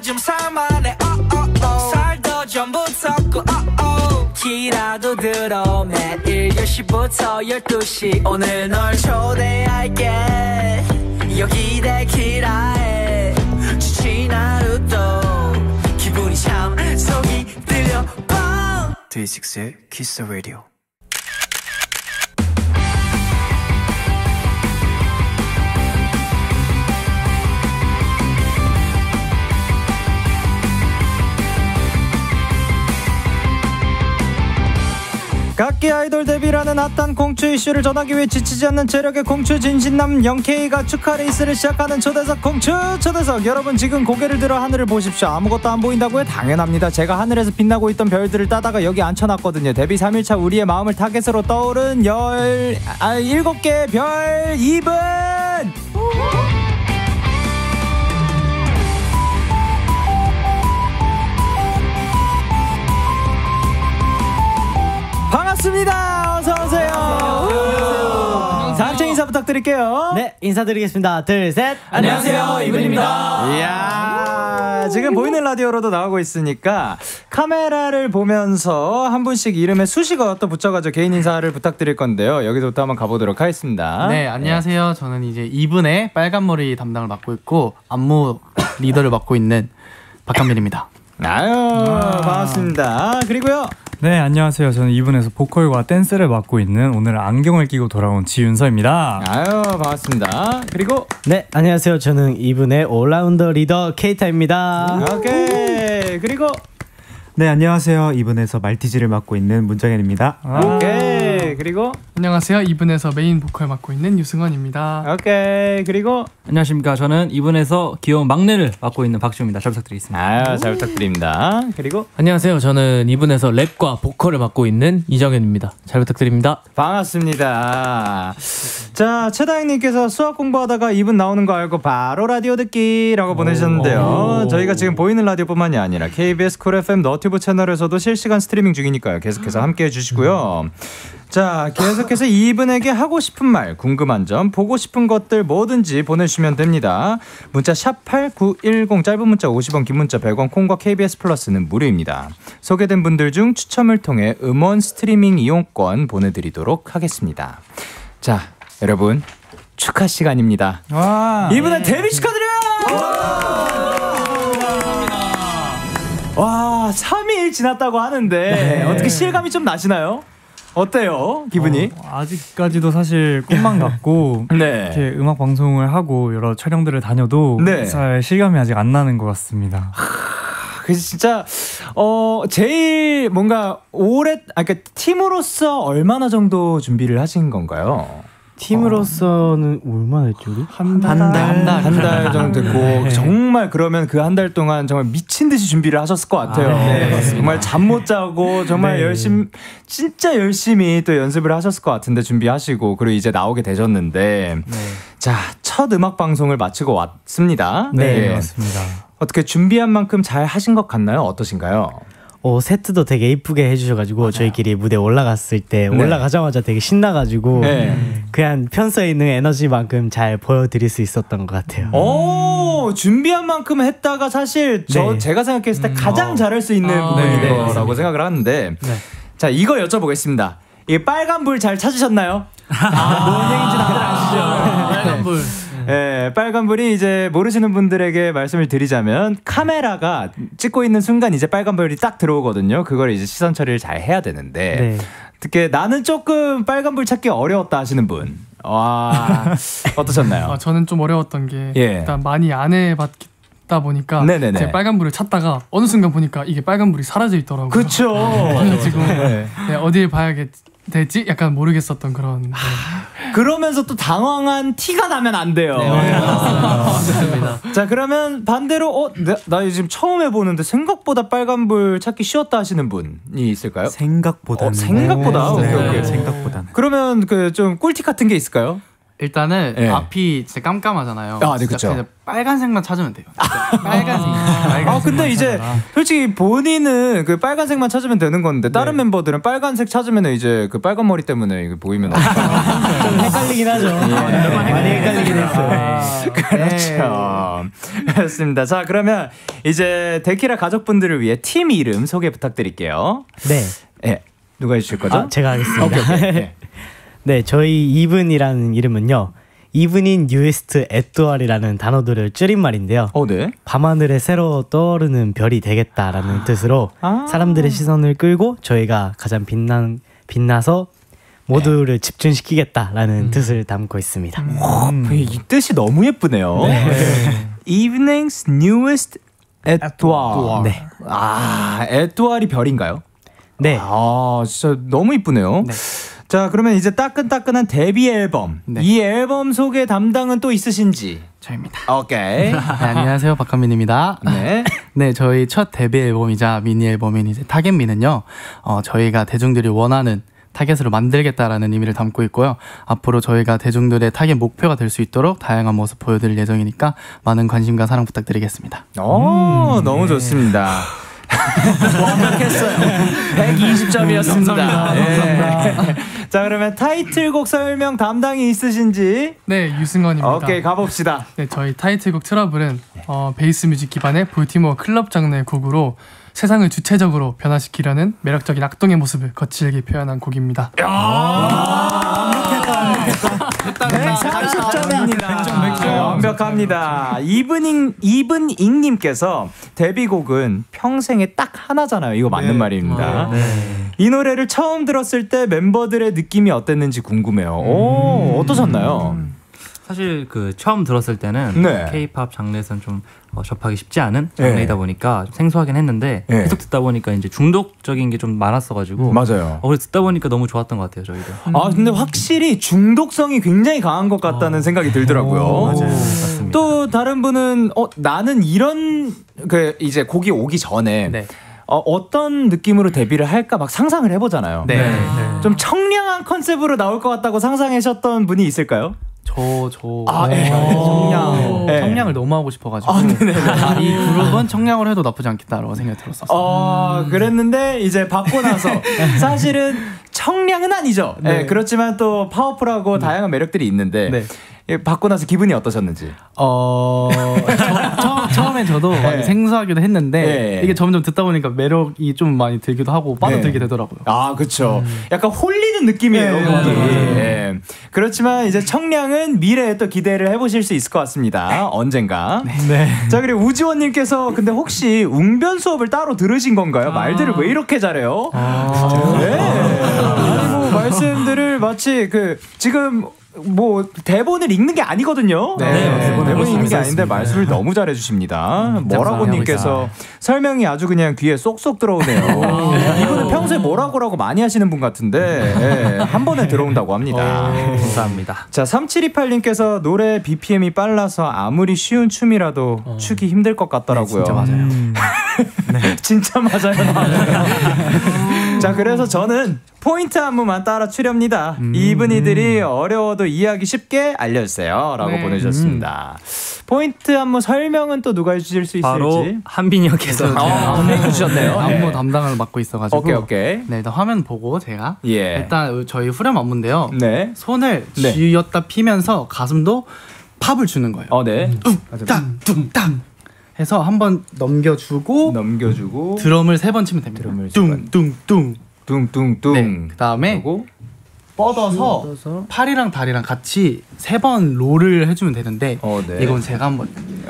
좀 살만해 살도 전부 섞고 키라도 들어 매일 10시부터 12시 오늘 널 초대할게 여기 데키라에 지친 하루도 기분이 참 속이 들려 데이식스의 키스 라디오. 각기 아이돌 데뷔라는 핫한 공추 이슈를 전하기 위해 지치지 않는 체력의 공추 진신남 영케이가 축하 레이스를 시작하는 초대석 공추 초대석. 여러분 지금 고개를 들어 하늘을 보십시오. 아무것도 안 보인다고요? 당연합니다. 제가 하늘에서 빛나고 있던 별들을 따다가 여기 앉혀놨거든요. 데뷔 3일차 우리의 마음을 타겟으로 떠오른 17개의 별 2분. 반갑습니다. 어서오세요. 단체 인사 부탁드릴게요. 네, 인사드리겠습니다. 둘, 셋. 안녕하세요, 이분입니다. 이야, 지금 보이는 라디오로도 나오고 있으니까 카메라를 보면서 한 분씩 이름에 수식어 또 붙여가지고 개인 인사를 부탁드릴 건데요. 여기서부터 한번 가보도록 하겠습니다. 네, 안녕하세요. 저는 이제 이분의 빨간머리 담당을 맡고 있고 안무 리더를 맡고 있는 박한빈입니다. 아유, 반갑습니다. 그리고요. 네, 안녕하세요. 저는 2분에서 보컬과 댄스를 맡고 있는 오늘 안경을 끼고 돌아온 지윤서입니다. 아유, 반갑습니다. 그리고 네, 안녕하세요. 저는 2분의 올라운더 리더 케이타입니다. 오케이. 그리고 네, 안녕하세요. 2분에서 말티즈를 맡고 있는 문정현입니다. 오케이. 그리고 안녕하세요. 2분에서 메인 보컬 맡고 있는 유승원입니다. 오케이. 그리고 안녕하십니까. 저는 2분에서 귀여운 막내를 맡고 있는 박주입니다. 잘 부탁드리겠습니다. 아유, 잘 부탁드립니다. 그리고 안녕하세요. 저는 2분에서 랩과 보컬을 맡고 있는 이정현입니다. 잘 부탁드립니다. 반갑습니다. 자, 최다영님께서 수학 공부하다가 2분 나오는 거 알고 바로 라디오 듣기라고 보내주셨는데요. 저희가 지금 보이는 라디오뿐만이 아니라 KBS 쿨 FM 너튜브 채널에서도 실시간 스트리밍 중이니까요. 계속해서 함께해 주시고요. 자, 계속해서 2분에게 하고 싶은 말, 궁금한 점, 보고 싶은 것들 뭐든지 보내주시면 됩니다. 문자 샵 8910, 짧은 문자 50원, 긴 문자 100원, 콩과 KBS 플러스는 무료입니다. 소개된 분들 중 추첨을 통해 음원 스트리밍 이용권 보내드리도록 하겠습니다. 자, 여러분 축하 시간입니다. 와, 2분의 데뷔 축하드려요. 와, 3일 지났다고 하는데 네. 어떻게 실감이 좀 나시나요? 어때요? 기분이? 아직까지도 사실 꿈만 같고 네. 이렇게 음악 방송을 하고 여러 촬영들을 다녀도 네. 잘 실감이 아직 안 나는 것 같습니다. 그래서 진짜 제일 뭔가 그러니까 팀으로서 얼마나 정도 준비를 하신 건가요? 팀으로서는 얼마나 했죠, 우리? 한 달 정도 됐고 네. 정말 그러면 그 한 달 동안 정말 미친 듯이 준비를 하셨을 것 같아요. 네. 정말 잠 못 자고 정말 네. 진짜 열심히 또 연습을 하셨을 것 같은데 준비하시고 그리고 이제 나오게 되셨는데 네. 자, 첫 음악 방송을 마치고 왔습니다. 네, 맞습니다. 어떻게 준비한 만큼 잘 하신 것 같나요? 어떠신가요? 세트도 되게 이쁘게 해주셔가지고 저희끼리 무대 올라갔을 때 네. 올라가자마자 되게 신나가지고 네. 그냥 편서에 있는 에너지만큼 잘 보여드릴 수 있었던 것 같아요. 준비한 만큼 했다가 사실 네. 제가 생각했을 때 가장 잘할 수 있는 부분인 네. 거라고 생각을 하는데 자, 이거 여쭤보겠습니다. 이 빨간 불 잘 찾으셨나요? 뭔 얘기인지 다들 아시죠? 빨간 불. 네, 빨간불이 이제 모르시는 분들에게 말씀을 드리자면 카메라가 찍고 있는 순간 이제 빨간불이 딱 들어오거든요. 그걸 이제 시선 처리를 잘 해야 되는데 네. 특히 나는 조금 빨간불 찾기 어려웠다 하시는 분, 와, 어떠셨나요? 저는 좀 어려웠던 게 예. 일단 많이 안 해봤다 보니까 네네네. 제 빨간불을 찾다가 어느 순간 보니까 이게 빨간불이 사라져 있더라고요. 그렇죠. 그래가지고 네, 어딜 봐야겠지? 약간 모르겠었던 그런. 네. 그러면서 또 당황한 티가 나면 안 돼요. 자, 그러면 반대로 나 지금 처음 해보는데 생각보다 빨간불 찾기 쉬웠다 하시는 분이 있을까요? 생각보다는. 생각보다. 네. 오케이. 생각보다는. 그러면 그 좀 꿀팁 같은 게 있을까요? 일단은 네. 앞이 진짜 깜깜하잖아요. 아, 네, 그쵸. 그냥 빨간색만 찾으면 돼요. 빨간색. 근데 이제 솔직히 본인은 그 빨간색만 찾으면 되는 건데 다른 멤버들은 빨간색 찾으면 이제 그 빨간 머리 때문에 이거 보이면 좀 헷갈리긴 하죠. 많이 헷갈리긴 했어요. 그렇죠. 그렇습니다. 자, 그러면 이제 데키라 가족분들을 위해 팀 이름 소개 부탁드릴게요. 네. 네. 누가 해주실 거죠? 제가 하겠습니다. 오케이. 네, 저희 이븐이라는 이름은요. 이븐인 뉴이스트 에뚜알이라는 단어들을 줄임말인데요. 네. 밤하늘에 새로 떠오르는 별이 되겠다라는 뜻으로 사람들의 시선을 끌고 저희가 가장 빛나서 모두를 집중시키겠다라는 뜻을 담고 있습니다. 이 뜻이 너무 예쁘네요. Evening's newest 에뚜알. 네. 에뚜알이 별인가요? 네. 진짜 너무 이쁘네요. 네. 자, 그러면 이제 따끈따끈한 데뷔 앨범. 네. 이 앨범 소개 담당은 또 있으신지? 저입니다. 오케이. 네, 안녕하세요. 박한민입니다. 네. 네, 저희 첫 데뷔 앨범이자 미니 앨범인 이제 타겟미는요. 저희가 대중들이 원하는 타겟으로 만들겠다라는 의미를 담고 있고요. 앞으로 저희가 대중들의 타겟 목표가 될 수 있도록 다양한 모습 보여드릴 예정이니까 많은 관심과 사랑 부탁드리겠습니다. 너무 좋습니다. 완벽했어요. 120점이었습니다. 감사합니다. 자, 그러면 타이틀곡 설명 담당이 있으신지? 네, 유승원입니다. 오케이, 가봅시다. 네, 저희 타이틀곡 트러블은 베이스 뮤직 기반의 볼티모어 클럽 장르의 곡으로 세상을 주체적으로 변화시키려는 매력적인 악동의 모습을 거칠게 표현한 곡입니다. 130점입니다. 완벽합니다. 이븐잉님께서 데뷔곡은 평생에 딱 하나잖아요. 이거 맞는 말입니다. 이 노래를 처음 들었을 때 멤버들의 느낌이 어땠는지 궁금해요. 어떠셨나요? 사실 그 처음 들었을 때는 네. K-팝 장르에서는 좀 접하기 쉽지 않은 장르이다 보니까 좀 생소하긴 했는데 계속 듣다 보니까 이제 중독적인 게 좀 많았어가지고 맞아요. 그래서 듣다 보니까 너무 좋았던 것 같아요, 저희도. 근데 확실히 중독성이 굉장히 강한 것 같다는 생각이 들더라고요. 맞아요. 맞습니다. 또 다른 분은 나는 이런 이제 곡이 오기 전에 네. 어떤 느낌으로 데뷔를 할까 막 상상을 해보잖아요. 네. 좀 청량한 컨셉으로 나올 것 같다고 상상하셨던 분이 있을까요? 청량을 너무 하고 싶어가지고 이 그룹은 청량을 해도 나쁘지 않겠다라고 생각이 들었었어요. 그랬는데 이제 받고 나서 사실은 청량은 아니죠. 네. 그렇지만 또 파워풀하고 다양한 매력들이 있는데 받고 나서 기분이 어떠셨는지? 처음엔 저도 많이 생소하기도 했는데 이게 점점 듣다 보니까 매력이 좀 많이 들기도 하고 빠져들게 되더라고요. 그렇죠. 약간 홀리는 느낌이에요. 그렇지만 이제 청량은 미래에 또 기대를 해보실 수 있을 것 같습니다. 언젠가. 자, 그리고 우지원님께서 근데 혹시 웅변 수업을 따로 들으신 건가요? 말들을 왜 이렇게 잘해요? 아니 말씀들을 마치 지금 대본을 읽는 게 아니거든요. 대본을 읽는 게 아닌데 말씀을 너무 잘해주십니다. 뭐라고님께서 설명이 아주 그냥 귀에 쏙쏙 들어오네요. 이분은 평소에 뭐라고라고 많이 하시는 분 같은데 한 번에 들어온다고 합니다. 감사합니다. 자, 3728님께서 노래 BPM이 빨라서 아무리 쉬운 춤이라도 추기 힘들 것 같더라고요. 진짜 맞아요. 진짜 맞아요. 자, 그래서 저는 포인트 안무만 따라 추렵니다. 이분이들이 어려워도 이해하기 쉽게 알려주세요 라고 보내주셨습니다. 포인트 안무 설명은 또 누가 해주실 수 있을지? 바로 한빈이 형께서 해주셨네요. 안무 담당을 맡고 있어가지고 오케이. 네, 일단 화면 보고 제가 일단 저희 후렴 안무인데요. 손을 쥐었다 피면서 가슴도 팝을 주는 거예요. 뚱땅 뚱땅 해서 한번 넘겨주고 드럼을 3번 치면 됩니다. 뚱뚱뚱 뚱뚱뚱. 그다음에 뻗어서 팔이랑 다리랑 같이 3번 롤을 해주면 되는데 이건 제가 한번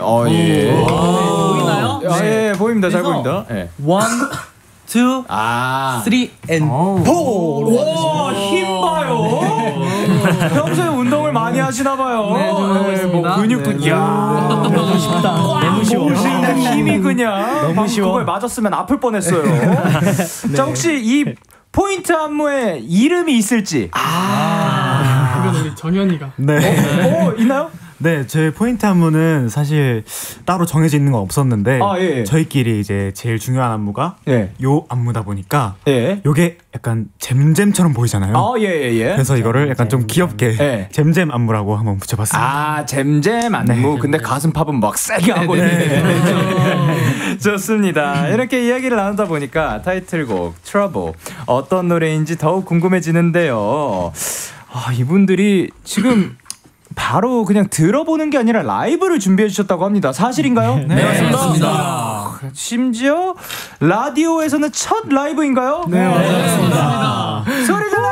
보이나요? 보입니다. 잘 보입니다. 1, 2, 3 and 4. 와, 힘 봐요. 평소에 운동을 많이 하시나 봐요. 근육도 너무 쉽다. 너무 쉬워. 힘이 그냥 너무 쉬워. 그걸 맞았으면 아플 뻔했어요. 자, 혹시 이 포인트 안무에 이름이 있을지? 그건 우리 정현이가. 있나요? 네, 제 포인트 안무는 사실 따로 정해져 있는 건 없었는데 예. 저희끼리 이제 제일 중요한 안무가 요 안무다 보니까 요게 약간 잼잼처럼 보이잖아요. 예. 그래서 이거를 약간 좀 귀엽게 잼잼 안무라고 한번 붙여봤습니다. 잼잼 안무. 근데 가슴팝은 막 세게 하고 있네. 좋습니다. 이렇게 이야기를 나누다 보니까 타이틀곡 Trouble 어떤 노래인지 더욱 궁금해지는데요. 이분들이 지금 바로 그냥 들어보는 게 아니라 라이브를 준비해 주셨다고 합니다. 사실인가요? 네, 맞습니다. 심지어 라디오에서는 첫 라이브인가요? 네, 맞습니다. 소리 질러!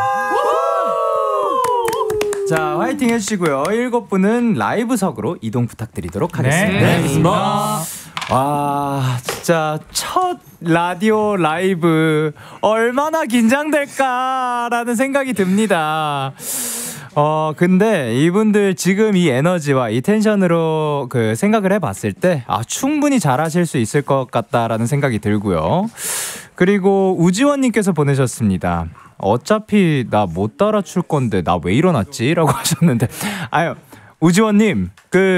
자, 화이팅 해주시고요. 7분은 라이브석으로 이동 부탁드리도록 하겠습니다. 네, 알겠습니다. 와, 진짜 첫 라디오 라이브 얼마나 긴장될까라는 생각이 듭니다. 근데 이분들 지금 이 에너지와 이 텐션으로 그 생각을 해봤을 때 충분히 잘하실 수 있을 것 같다라는 생각이 들고요. 그리고 우지원님께서 보내셨습니다. 어차피 나 못 따라출 건데 나 왜 일어났지? 라고 하셨는데 우지원님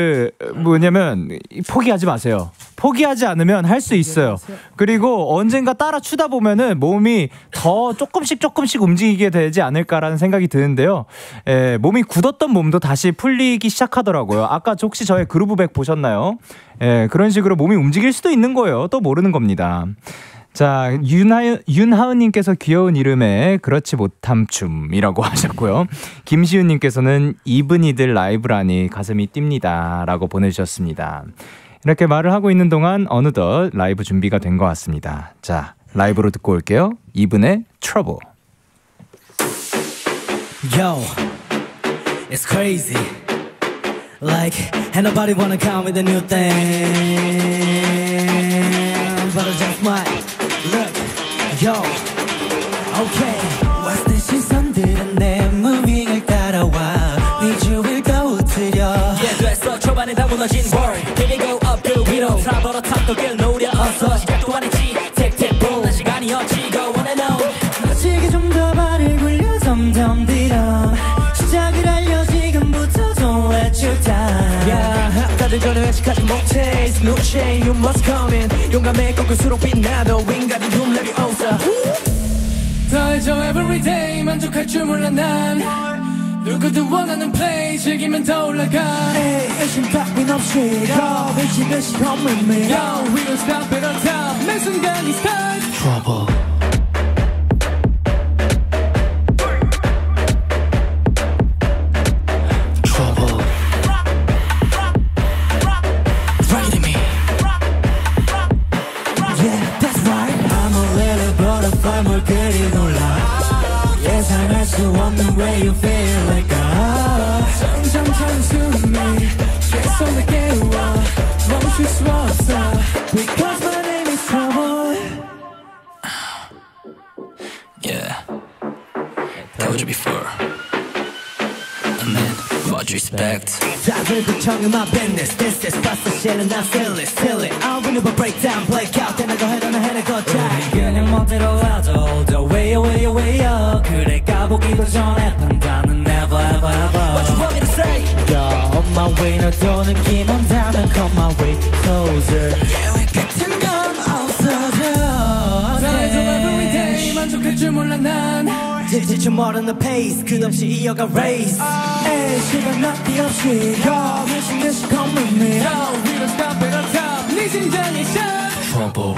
포기하지 마세요. 포기하지 않으면 할 수 있어요. 그리고 언젠가 따라 추다 보면은 몸이 더 조금씩 움직이게 되지 않을까라는 생각이 드는데요. 몸이 굳었던 몸도 다시 풀리기 시작하더라고요. 아까 혹시 저의 그루브백 보셨나요? 그런 식으로 몸이 움직일 수도 있는 거예요. 또 모르는 겁니다. 자, 윤하은님께서 귀여운 이름에 그렇지 못함 춤이라고 하셨고요. 김시윤님께서는 이분이들 라이브라니 가슴이 뜁니다 라고 보내주셨습니다. 이렇게 말을 하고 있는 동안 어느덧 라이브 준비가 된 것 같습니다. 자, 라이브로 듣고 올게요. 이분의 Trouble. Yo, it's crazy. Like, ain't nobody wanna come with a new thing. But I just might. Look, yo, okay. What's this 시선들은 내 무빙을 따라와 네 주위를 거우트려. Yeah, 됐어. 초반에 다 무너진 word. Here we go up 그 위로 트라버러 탑도길 노려 어서 시작도 안 했지. 틱틱 boom. 난 시간이었지. Go on and on. 아직이 좀 더 발을 굴려 점점 뒤로 시작을 알려 지금부터 Don't let you down. Yeah, 다들 전에 회식하지 못해. It's no shame, you must come in. 용감해 꺾을수록 빛나도 인간이 좀 let it over. 더 해줘 everyday 만족할 줄 몰라 난 누구든 원하는 play 즐기면 더 올라가. 의심 따윈 없이 더 미친 듯이 come with me. Yo, we don't stop it on top. 매 순간이 start Trouble. 뭘 그리 놀라 예상할 수 없는 way you feel like 점점 단숨이 계속 내게 와 멈출 수 없어 Because my name is Trouble. Yeah, told you before. I'm in much respect. 다들 걱정은 my business. This is fast shit and I feel it, feel it. I'll win a breakdown, break out. then I go ahead and 해내거자. 그냥 멋대로 와도 the way, way, way up. 그래 가보기도 전에 판단은 never, ever, ever. What you want me to say? You're on my way. 너도 느낌 온다면 come my way closer. 계획 같은 건 없어져. 다해줘 every day 만족할 줄 몰라 난. 지칠 모르는 pace 끝없이 이어가 race. 에이 시간 낭비 없이 go 미친 듯이 come with me. No, we don't stop it on top. 네 심장이 shot Trouble.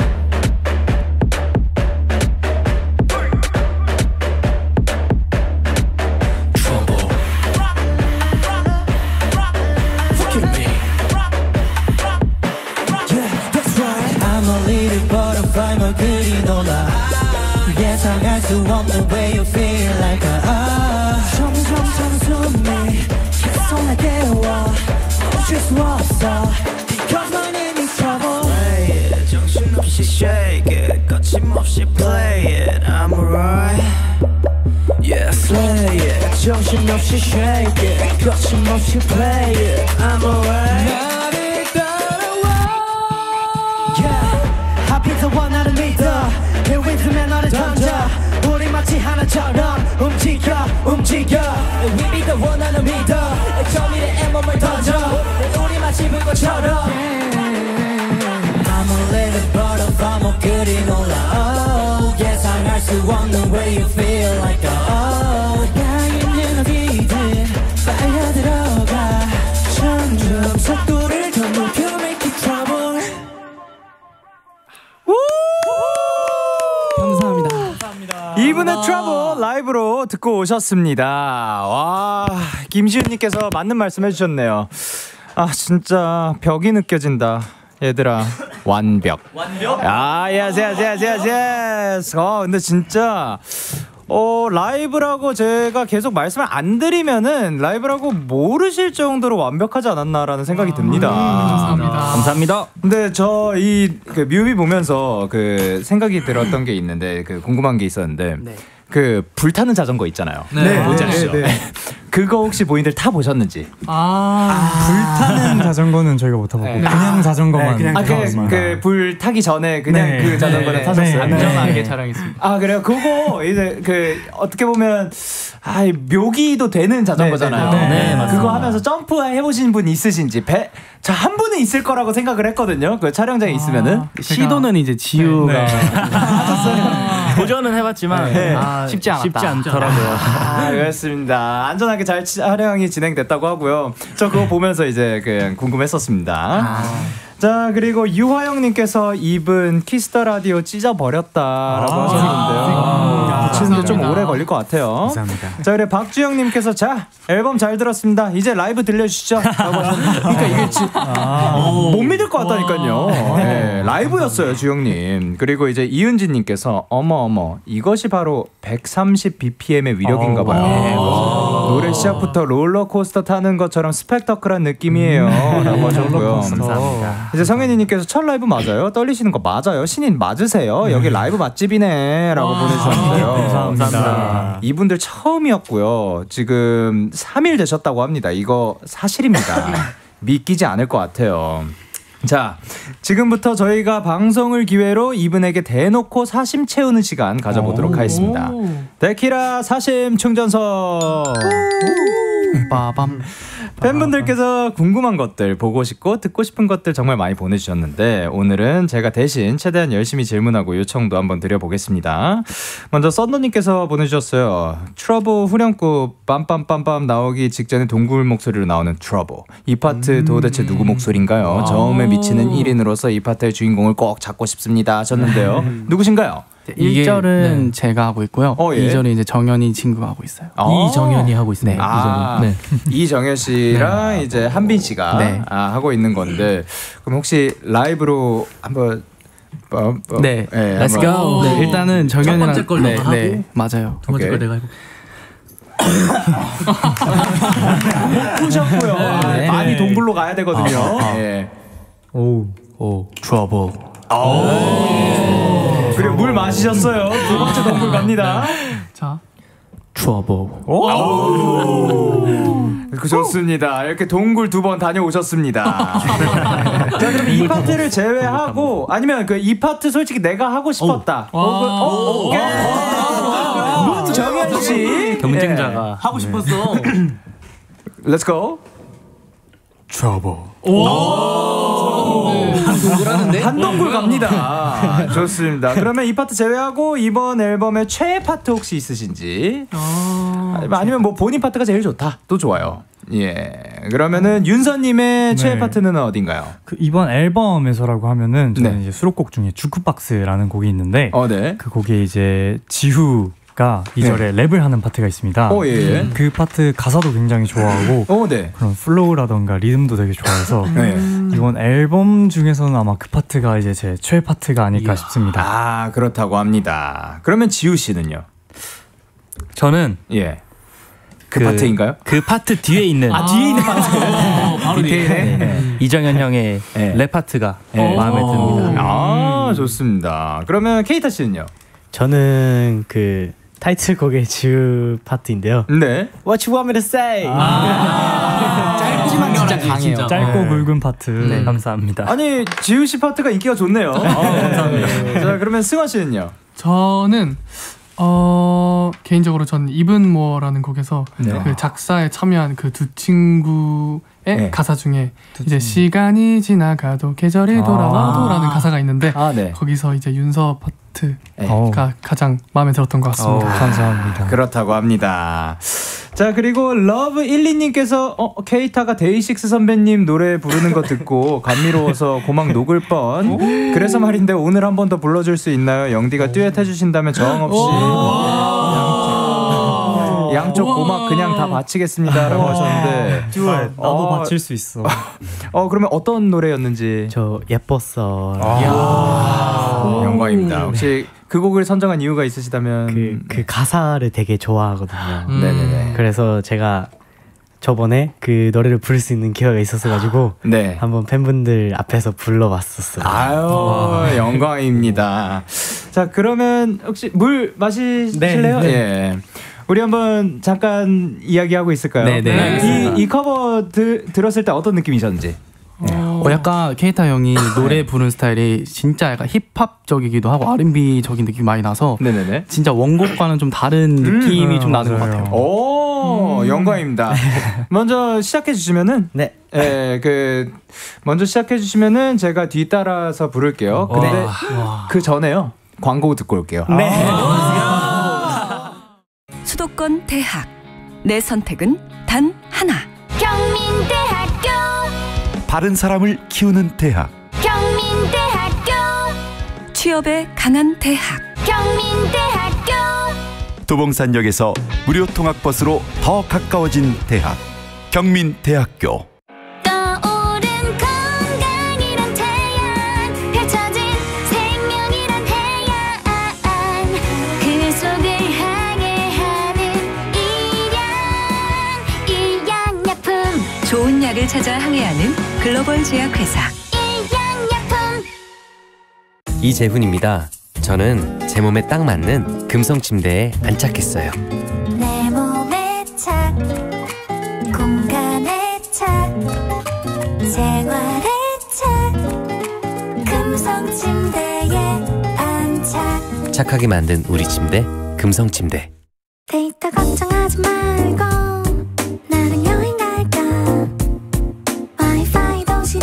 널 그리 놀라 예상할 수 없는 way you feel like 점점 단숨이 계속 내게 와 멈출 수 없어 Because my name is Trouble. Play it 정신없이 shake it 거침없이 play it I'm alright. Yeah, slay it 정신없이 shake it 거침없이 play it I'm alright. 하필 원하는 믿어 내 리듬에 너를 던져 우리 마치 하나처럼 움직여 We be the 원하는 믿어 저 미래에 몸을 던져 다시 불꽃처럼 아무래도 벌어봐 못 그리 놀라 예상할 수 없는 way you feel like 가 있는 어디든 빨려들어가 점점 속도를 더 높여 make it trouble 감사합니다. 이분의 트러블 라이브로 듣고 오셨습니다. 와, 김시윤님께서 맞는 말씀 해주셨네요. 아 진짜 벽이 느껴진다. 얘들아 완벽. 아 yes. 근데 진짜 라이브라고 제가 계속 말씀을 안 드리면은 라이브라고 모르실 정도로 완벽하지 않았나라는 생각이 듭니다. 감사합니다. 근데 저 이 뮤비 보면서 그 생각이 들었던 게 있는데 그 궁금한 게 있었는데 그 불타는 자전거 있잖아요. 뭔지 아시죠? 그거 혹시 본인들 타 보셨는지? 불타는 자전거는 저희가 못 타봤고 그냥 자전거만. 그 불 타기 전에 그냥 그 자전거를 타셨어요. 안전하게 촬영했습니다. 아 그래요? 그거 이제 그 어떻게 보면 묘기도 되는 자전거잖아요. 맞습니다. 그거 하면서 점프 해보신 분 있으신지 저 한 분은 있을 거라고 생각을 했거든요. 그 촬영장에 있으면은 시도는 이제 지우가 도전은 해봤지만 쉽지 않더라고요. 그렇습니다. 안전하게 잘 촬영이 진행됐다고 하고요. 저 그거 보면서 이제 그냥 궁금했었습니다. 자 그리고 유화영님께서 입은 키스터 라디오 찢어버렸다라고 하셨는데요. 붙이는데 좀 오래 걸릴 것 같아요. 감사합니다. 자 그래 박주영님께서 자 앨범 잘 들었습니다. 이제 라이브 들려주시죠. 그러니까 이게 못 믿을 것 같다니까요. 네, 라이브였어요 주영님. 그리고 이제 이은지님께서 어머 이것이 바로 130bpm의 위력인가봐요. 노래 시작부터 롤러코스터 타는 것처럼 스펙터클한 느낌이에요 라고 하셨고요. 감사합니다. 이제 성현이님께서 첫 라이브 맞아요? 떨리시는 거 맞아요? 신인 맞으세요? 여기 라이브 맛집이네 라고 보내주셨는데요. 감사합니다. 이분들 처음이었고요. 지금 3일 되셨다고 합니다. 이거 사실입니다. 믿기지 않을 것 같아요. 자, 지금부터 저희가 방송을 기회로 이분에게 대놓고 사심 채우는 시간 가져보도록 하겠습니다. 데키라 사심 충전소. 빠밤. 팬분들께서 궁금한 것들, 보고 싶고 듣고 싶은 것들 정말 많이 보내주셨는데 오늘은 제가 대신 최대한 열심히 질문하고 요청도 한번 드려보겠습니다. 먼저 썬더님께서 보내주셨어요. 트러블 후렴구 빰빰빰빰 나오기 직전에 동굴 목소리로 나오는 트러블. 이 파트 도대체 누구 목소리인가요? 저음에 미치는 1인으로서 이 파트의 주인공을 꼭 잡고 싶습니다 하셨는데요. 누구신가요? 1절은 제가 하고 있고요. 2절은 이제 정현이 친구가 하고 있어요. 이정현이 하고 있습니다. 이정현 씨랑 이제 한빈 씨가 하고 있는 건데 그럼 혹시 라이브로 한번 Let's go. 일단은 정현이랑 첫 번째 걸로 하고 맞아요. 두 번째 걸 내가 해볼게. 못 푸셨고요. 많이 동굴로 가야 되거든요. 트러블. 그리고 물 마시셨어요. 두 번째 동굴 갑니다. 자, 트러블. 좋습니다. 이렇게 동굴 2번 다녀오셨습니다. 자, 그럼 이 파트를 제외하고 아니면 그 이 파트 솔직히 내가 하고 싶었다. 오케이. 문정현 씨 경쟁자가 하고 싶었어. Let's go. 트러블. 한 동굴 갑니다. 좋습니다. 그러면 이 파트 제외하고 이번 앨범의 최애 파트 혹시 있으신지 아니면 뭐 본인 파트가 제일 좋다 또 좋아요. 그러면은 윤서님의 최애 파트는 어딘가요? 그 이번 앨범에서라고 하면은 저는 이제 수록곡 중에 주크박스라는 곡이 있는데 그 곡에 이제 지후가 2절에 랩을 하는 파트가 있습니다. 그 파트 가사도 굉장히 좋아하고 그런 플로우라던가 리듬도 되게 좋아해서 이번 앨범 중에서는 아마 그 파트가 이제 제 최애 파트가 아닐까 싶습니다. 그렇다고 합니다. 그러면 지우 씨는요? 저는 그 파트인가요? 그 파트 뒤에 있는 뒤에 있는 파트 바로 디테일에 이정현 형의 랩 파트가 마음에 듭니다. 좋습니다. 그러면 케이타 씨는요? 저는 그 타이틀곡의 지우 파트인데요. What you want me to say? 짧지만 진짜 강해요. 짧고 굵은 파트. 감사합니다. 아니 지우 씨 파트가 인기가 좋네요. 감사합니다. 자 그러면 승환 씨는요? 저는 개인적으로 저는 Even More라는 곡에서 그 작사에 참여한 그 두 친구의 가사 중에 이제 시간이 지나가도 계절이 돌아와도라는 가사가 있는데 거기서 이제 윤서 파트가 가장 마음에 들었던 것 같습니다. 감사합니다. 그렇다고 합니다. 자, 그리고 러브12님께서 케이타가 데이식스 선배님 노래 부르는 거 듣고 감미로워서 고막 녹을 뻔. 그래서 말인데 오늘 한 번 더 불러줄 수 있나요? 영디가 듀엣 해주신다면 저항 없이 양쪽 고막 그냥 다 바치겠습니다 라고 하셨는데 듀엣 나도 바칠 수 있어. 그러면 어떤 노래였는지. 저 예뻤어. 영광입니다. 혹시 그 곡을 선정한 이유가 있으시다면? 그 가사를 되게 좋아하거든요. 네네네. 그래서 제가 저번에 그 노래를 부를 수 있는 기회가 있었어가지고 한번 팬분들 앞에서 불러봤었어요. 아유, 영광입니다. 자, 그러면 혹시 물 마시실래요? 네. 우리 한번 잠깐 이야기하고 있을까요? 네네. 이 커버 들었을 때 어떤 느낌이셨는지? 약간 케이타 형이 노래 부르는 스타일이 진짜 약간 힙합적이기도 하고 R&B적인 느낌이 많이 나서 진짜 원곡과는 좀 다른 느낌이 좀 나는 것 같아요. 오, 영광입니다. 먼저 시작해 주시면은 먼저 시작해 주시면은 제가 뒤따라서 부를게요. 근데 그 전에요. 광고 듣고 올게요. 수도권 대학 내 선택은 단 하나 경민대학교 바른 사람을 키우는 대학 경민대학교 취업에 강한 대학 경민대학교 도봉산역에서 무료 통학버스로 더 가까워진 대학 경민대학교 좋은 약을 찾아 항해하는 글로벌 제약회사 이재훈입니다. 저는 제 몸에 딱 맞는 금성 침대에 안착했어요. 내 몸에 착, 공간에 착, 생활에 착, 금성 침대에 안착. 착하게 만든 우리 침대, 금성 침대. 데이터 걱정하지 말고 나는 여행 갈까. 와이파이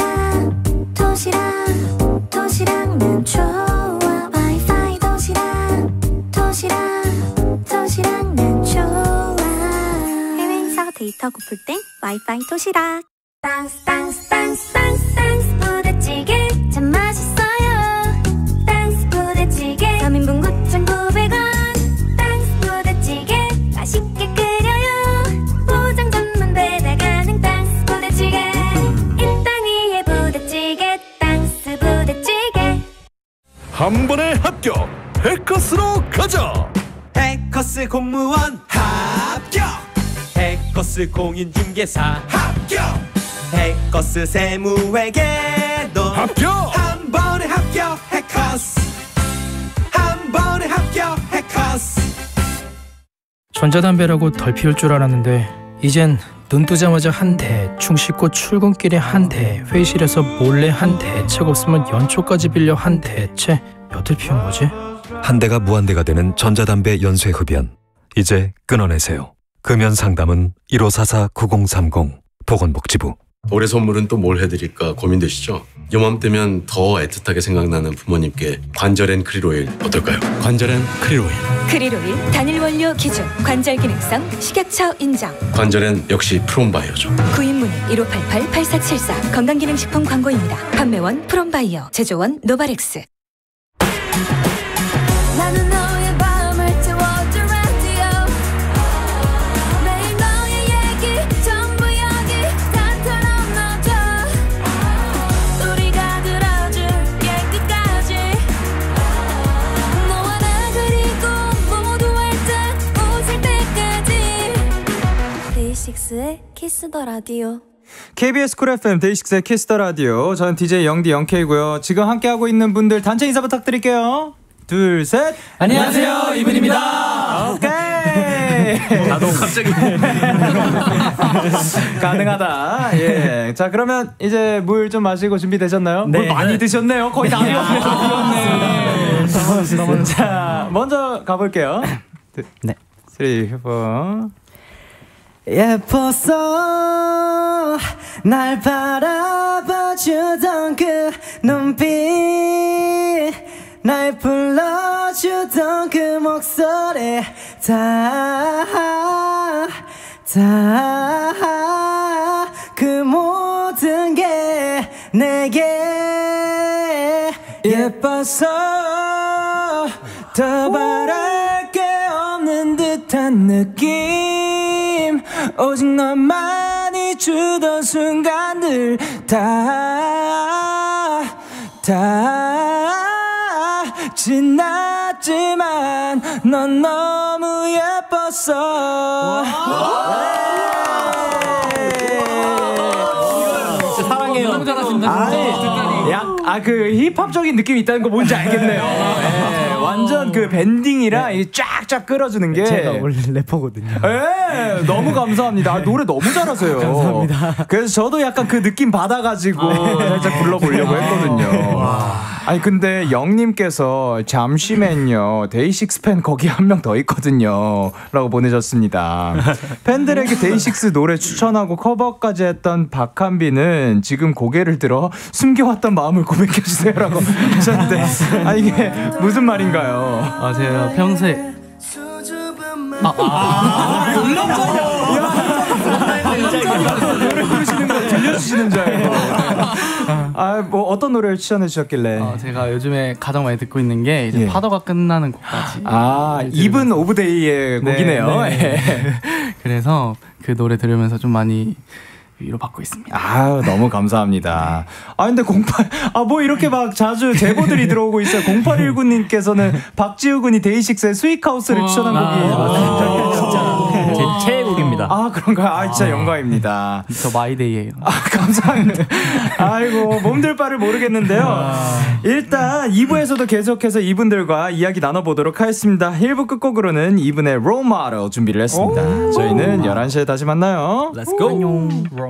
도시락은 좋아. 와이파이 도시락은 좋아. 해외에서 데이터 고플 땐 와이파이 도시락. 땅스 부대찌개 참 맛있어요. 땅스 부대찌개 3인분 9,900원. 땅스 부대찌개 맛있게 끓여요. 포장 전문 배달 가능. 땅스 부대찌개 이 땅 위에 부대찌개. 땅스 부대찌개. 한 번에 합격! 해커스로 가자! 해커스 공무원 합격! 해커스 공인중개사 합격! 해커스 세무회계도 합격! 한 번에 합격! 해커스 한 번에 합격! 해커스. 전자담배라고 덜 피울 줄 알았는데 이젠 눈 뜨자마자 한 대, 충 씻고 출근길에 한 대, 회의실에서 몰래 한 대, 책 없으면 연초까지 빌려 한 대. 채 몇을 피운 거지? 한 대가 무한대가 되는 전자담배 연쇄 흡연. 이제 끊어내세요. 금연 상담은 1544-9030 보건복지부. 올해 선물은 또 뭘 해드릴까 고민되시죠? 요맘때면 더 애틋하게 생각나는 부모님께 관절엔 크릴오일 어떨까요? 관절엔 크릴오일. 크릴오일 단일 원료 기준 관절 기능성 식약처 인정. 관절엔 역시 프롬바이오죠. 구입문의 1588-8474 건강기능식품 광고입니다. 판매원 프롬바이오, 제조원 노바렉스. 나는 너의 밤을 채워줄 라디오. 매일 너의 얘기 전부 여기 다처럼 넣어줘. 우리가 들어줄게 끝까지. 너와 나 그리고 모두 활짝 웃을 때까지. 데이식스의 키스 더 라디오. KBS 쿨 FM 데이식스의 키스 더 라디오. 저는 DJ 영디 영케이고요. 지금 함께하고 있는 분들 단체 인사 부탁드릴게요. 둘, 셋. 안녕하세요, 이분입니다. 오케이. 나도 갑자기 가능하다. 예. 자, 그러면 이제 물 좀 마시고 준비되셨나요? 물 많이 드셨네요. 거의 다 드셨네요. 자, 먼저 가볼게요. 네. 3, 4. 예뻤어 날 바라봐주던 그 눈빛 날 불러주던 그 목소리 다 그 모든 게 내게 예뻐서 더 바랄 게 없는 듯한 느낌 오직 너만이 주던 순간들 다 지났지만 넌 너무 예뻤어. 사랑해요. 너무 잘하신다. 그 힙합적인 느낌이 있다는 거 뭔지 알겠네요. 네, 완전 그 밴딩이랑 네. 쫙쫙 끌어주는 게 제가 원래 래퍼거든요. 네, 너무 감사합니다. 노래 너무 잘하세요. 감사합니다. 그래서 저도 약간 그 느낌 받아가지고 살짝 불러보려고 했거든요. 아니 근데 영님께서 잠시만요, 데이식스 팬 거기 한 명 더 있거든요 라고 보내셨습니다. 팬들에게 데이식스 노래 추천하고 커버까지 했던 박한비는 지금 고개를 들어 숨겨왔던 마음을 고백해주세요 라고 하셨는데 이게 무슨 말인가요? 제가 평소에 노래 부르시는 거 들려주시는 줄 알고. 뭐 어떤 노래를 추천해 주셨길래? 제가 요즘에 가장 많이 듣고 있는 게 이제 파도가 끝나는 곡까지. 이븐 오브 데이의 곡이네요. 네. 그래서 그 노래 들으면서 좀 많이 위로 받고 있습니다. 너무 감사합니다. 근데 08 뭐 이렇게 막 자주 제보들이 들어오고 있어요. 0819님께서는 박지우 군이 데이식스의 스윗하우스를 추천한 곡이 진짜 제 최애곡입니다. 그런가요? 진짜 영광입니다. 저 마이데이예요. 감사합니다. 아이고 몸둘 바를 모르겠는데요. 일단 2부에서도 계속해서 이분들과 이야기 나눠보도록 하겠습니다. 1부 끝곡으로는 이분의 롤 모델 준비를 했습니다. 저희는 11시에 다시 만나요. Let's go. 안녕.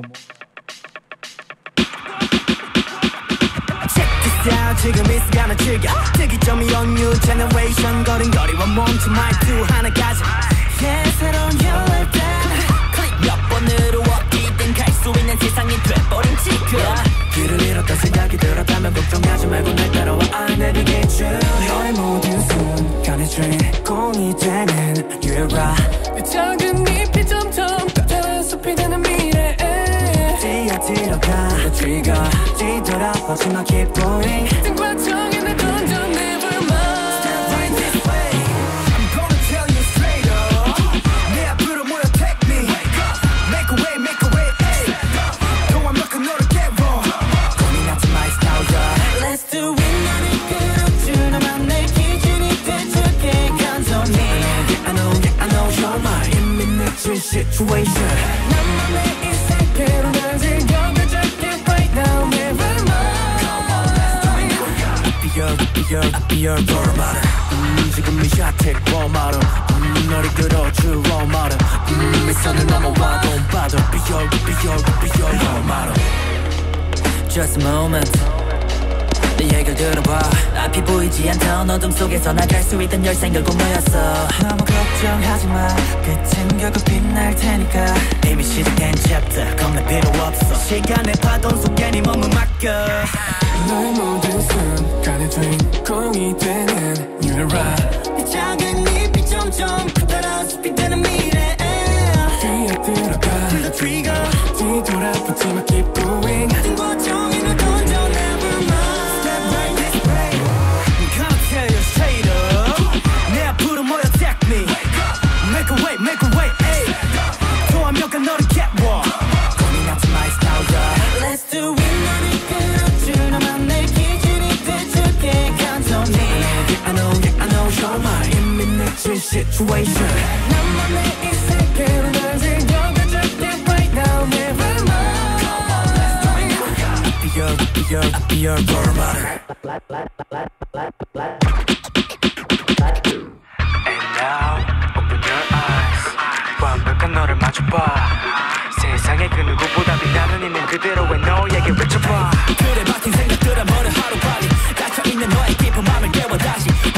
지금 이 시간을 즐겨 특이점이 연유 제너레이션 걸음걸이와 몸짓 말투 하나까지 새로운 열단 클릭 몇 번으로 어디든 갈 수 있는 세상이 돼버린 지금 길을 잃었다 생각이 들었다면 걱정하지 말고 날 따라와 I navigate you 너의 모든 순간의 주인공이 되는 You are 작은 잎이 점점 커다란 숲이 되는 미래에 뛰어들어가 The trigger 뒤돌아보지마 keep going 등과 정해내 던져 never mind Step right this way I'm gonna tell you straight up 내 앞으로 모여 take me Make a way hey 또 완벽한 너를 get wrong 고민하지 마 it's now yeah Let's do it 나를 끌어주 너만 내 기준이 돼줄게 간절히 I know you're mine 이미 늦은 situation 나만 내 이 세계로 날 즐겨가줄게 right now never mind I'll be your role model 지금 이 샷택 role model 너를 끌어줄 role model 미선을 넘어와 don't bother Be your role model Just a moment 내 얘기를 들어봐 앞이 보이지 않던 어둠 속에서 나갈 수 있던 열생 결국 너였어 너무 걱정하지 마 끝은 결국 빛날 테니까 이미 시작된 챕터 겁낼 필요 없어 시간의 파도 속에 네 몸을 맡겨 너의 모든 순간의 주인공이 되는 You're right 이 작은 잎이 점점 커다란 숲이 되는 미래에 뛰어들어가 The trigger 뒤돌아보지마 keep going 모든 고정이 널 던져 never mind Step right this way I'm gonna tell you straight up 내 앞으로 모여 take me Make a way hey 또 완벽한 너를 get one 고민하지 마 it's now yeah Let's do it 너를 끌어주 너만 내 기준이 돼줄게 간절히 I know you're mine 이미 늦은 situation 나만 내 이 세계로 날 즐겨가줄게 right now never mind I'll be your role model And now open your eyes 완벽한 너를 마주봐 세상의 그 누구보다 빛나는 있는 그대로의 너에게 외쳐봐 그래 막힌 생각들은 머리 하루빨리 갇혀있는 너의 깊은 맘을 깨워 다시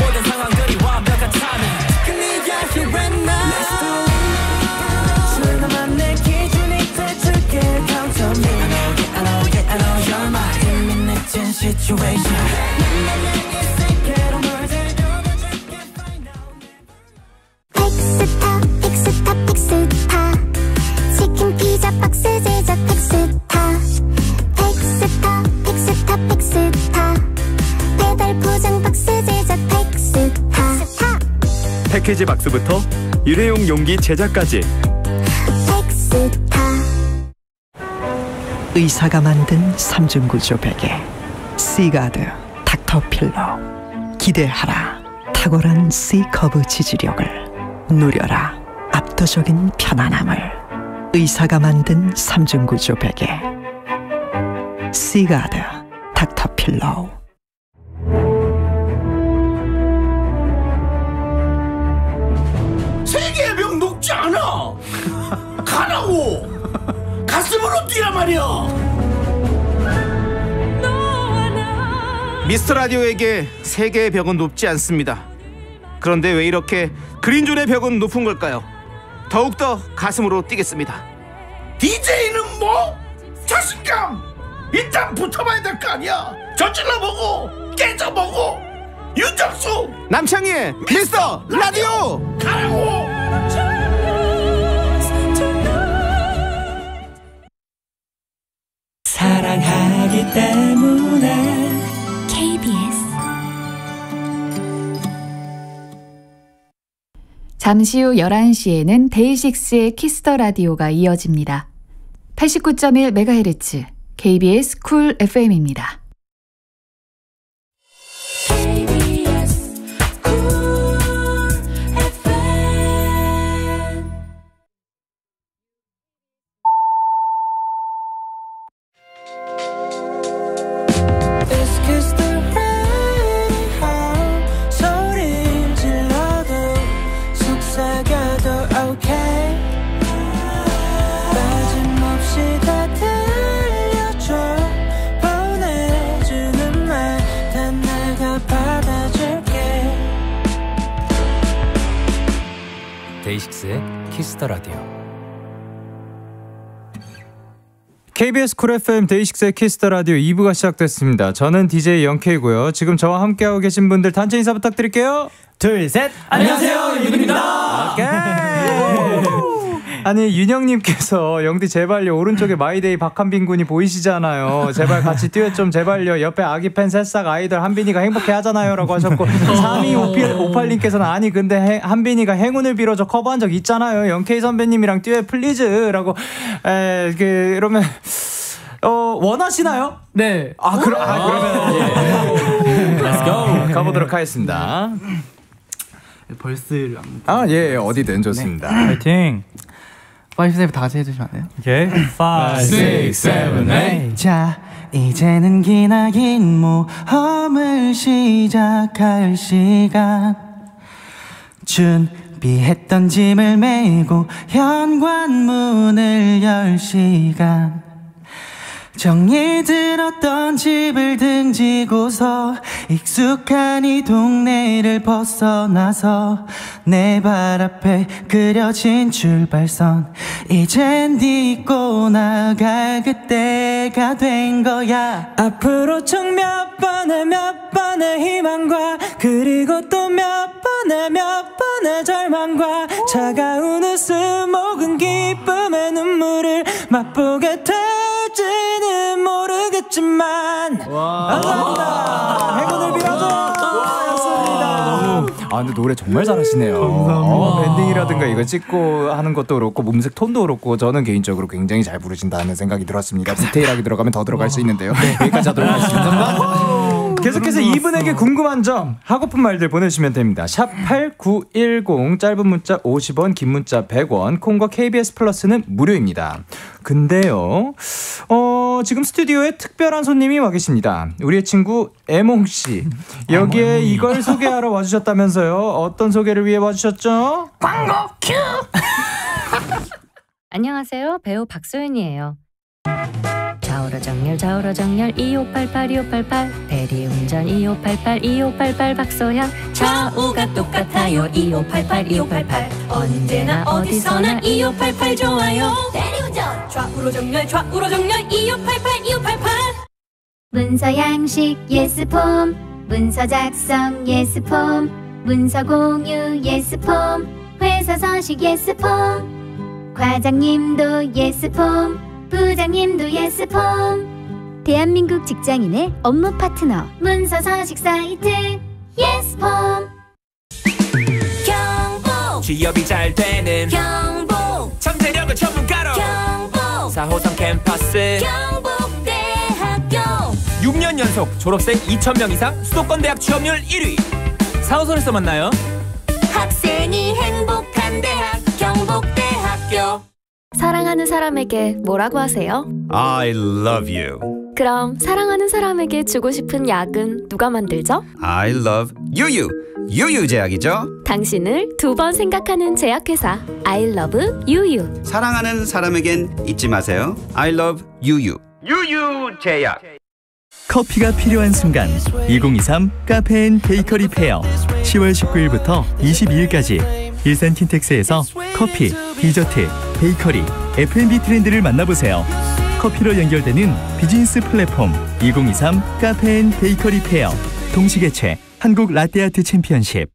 situation. 픽스타 픽스타 픽스타 치킨 피자 박스 제작 픽스타 픽스타 픽스타 픽스타 배달 포장 박스 제작 픽스타 패키지 박스부터 일회용 용기 제작까지 픽스타 의사가 만든 3중 구조 베개 C가드 닥터필러. 기대하라 탁월한 C커브 지지력을. 누려라 압도적인 편안함을. 의사가 만든 3중 구조 베개 C가드 닥터필러. 세계의 벽 녹지 않아. 가라고. 가슴으로 뛰란 말이야. 미스터 라디오에게 세계의 벽은 높지 않습니다. 그런데 왜 이렇게 그린존의 벽은 높은 걸까요? 더욱더 가슴으로 뛰겠습니다. DJ는 뭐? 자신감! 일단 붙어봐야 될 거 아니야. 저질러보고 깨져보고. 윤정수 남창희의 미스터 라디오 가라고. 사랑하기 때문에 KBS 잠시 후 11시에는 데이식스의 키스더 라디오가 이어집니다. 89.1MHz KBS 쿨 FM입니다. 데이식스의 키스더 라디오. KBS 쿨 FM 데이식스의 키스더 라디오 2부가 시작됐습니다. 저는 DJ 영케이고요. 지금 저와 함께하고 계신 분들 단체 인사 부탁드릴게요. 둘, 셋. 안녕하세요, 윤입니다. 오케이. 아니 윤영님께서 영디 제발요 오른쪽에 마이데이 박한빈 군이 보이시잖아요. 제발 같이 듀엣 좀 제발요. 옆에 아기 팬 새싹 아이돌 한빈이가 행복해 하잖아요 라고 하셨고 3258님께서는 아니 근데 한빈이가 행운을 빌어줘 커버한 적 있잖아요. 영케이 선배님이랑 듀엣 플리즈 라고 이러면 원하시나요? 네. 그러면 Let's go. 가보도록 하겠습니다. 벌스를 한번 어디든 좋습니다. 네. 파이팅. 5, 6, 7 다 같이 해주시면 안 돼요? 오케이. 5, 6, 7, 8. 자, 이제는 기나긴 모험을 시작할 시간. 준비했던 짐을 메고 현관문을 열 시간. 정이 들었던 집을 등지고서 익숙한 이 동네를 벗어나서 내 발 앞에 그려진 출발선. 이젠 딛고 나갈 그때가 된 거야. 앞으로 총 몇 번의 희망과 그리고 또 몇 번의 절망과 차가운 웃음 혹은 기쁨의 눈물을 맛보게 될지는 모르겠지만 감사합니다. 행운을 빌어줘. 근데 노래 정말 잘하시네요. 밴딩이라든가 이거 찍고 하는 것도 그렇고 음색 톤도 그렇고 저는 개인적으로 굉장히 잘 부르신다는 생각이 들었습니다. 디테일하게 들어가면 더 들어갈 수 있는데요. 여기까지 하도록 하겠습니다. 계속해서 이분에게 궁금한 점 하고픈 말들 보내주시면 됩니다. 샵 8910 짧은 문자 50원 긴 문자 100원 콩과 KBS 플러스는 무료입니다. 근데요 지금 스튜디오에 특별한 손님이 와 계십니다. 우리의 친구 애몽씨 여기에 이걸 소개하러 와주셨다면서요. 어떤 소개를 위해 와주셨죠? 광고 큐. 안녕하세요, 배우 박소연이에요. 좌우로정렬 2588 대리운전 2588 박소연. 좌우가 똑같아요 2588 언제나 어디서나 2588 좋아요. 대리운전 좌우로 정렬 2588 문서 양식 예스폼, 문서 작성 예스폼, 문서 공유 예스폼, 회사 서식 예스폼, 과장님도 예스폼, 부장님도 예스폼. 대한민국 직장인의 업무 파트너 문서 서식 사이트 예스폼. 경북 취업이 잘 되는 경북 잠재력을 전문가로 경북 4호선 캠퍼스 경북대학교 6년 연속 졸업생 2,000명 이상 수도권 대학 취업률 1위 4호선에서 만나요. 학생이 행복한 대학 경북대학교. 사랑하는 사람에게 뭐라고 하세요? I love you. 그럼 사랑하는 사람에게 주고 싶은 약은 누가 만들죠? I love 유유. 유유제약이죠. 당신을 두 번 생각하는 제약회사 I love 유유. 사랑하는 사람에겐 잊지 마세요. I love 유유. 유유제약. 커피가 필요한 순간 2023 카페인 베이커리 페어 10월 19일부터 22일까지 일산 킨텍스에서 커피, 디저트, 베이커리, F&B 트렌드를 만나보세요. 커피로 연결되는 비즈니스 플랫폼 2023 카페인 베이커리 페어 동시개최 한국 라떼아트 챔피언십.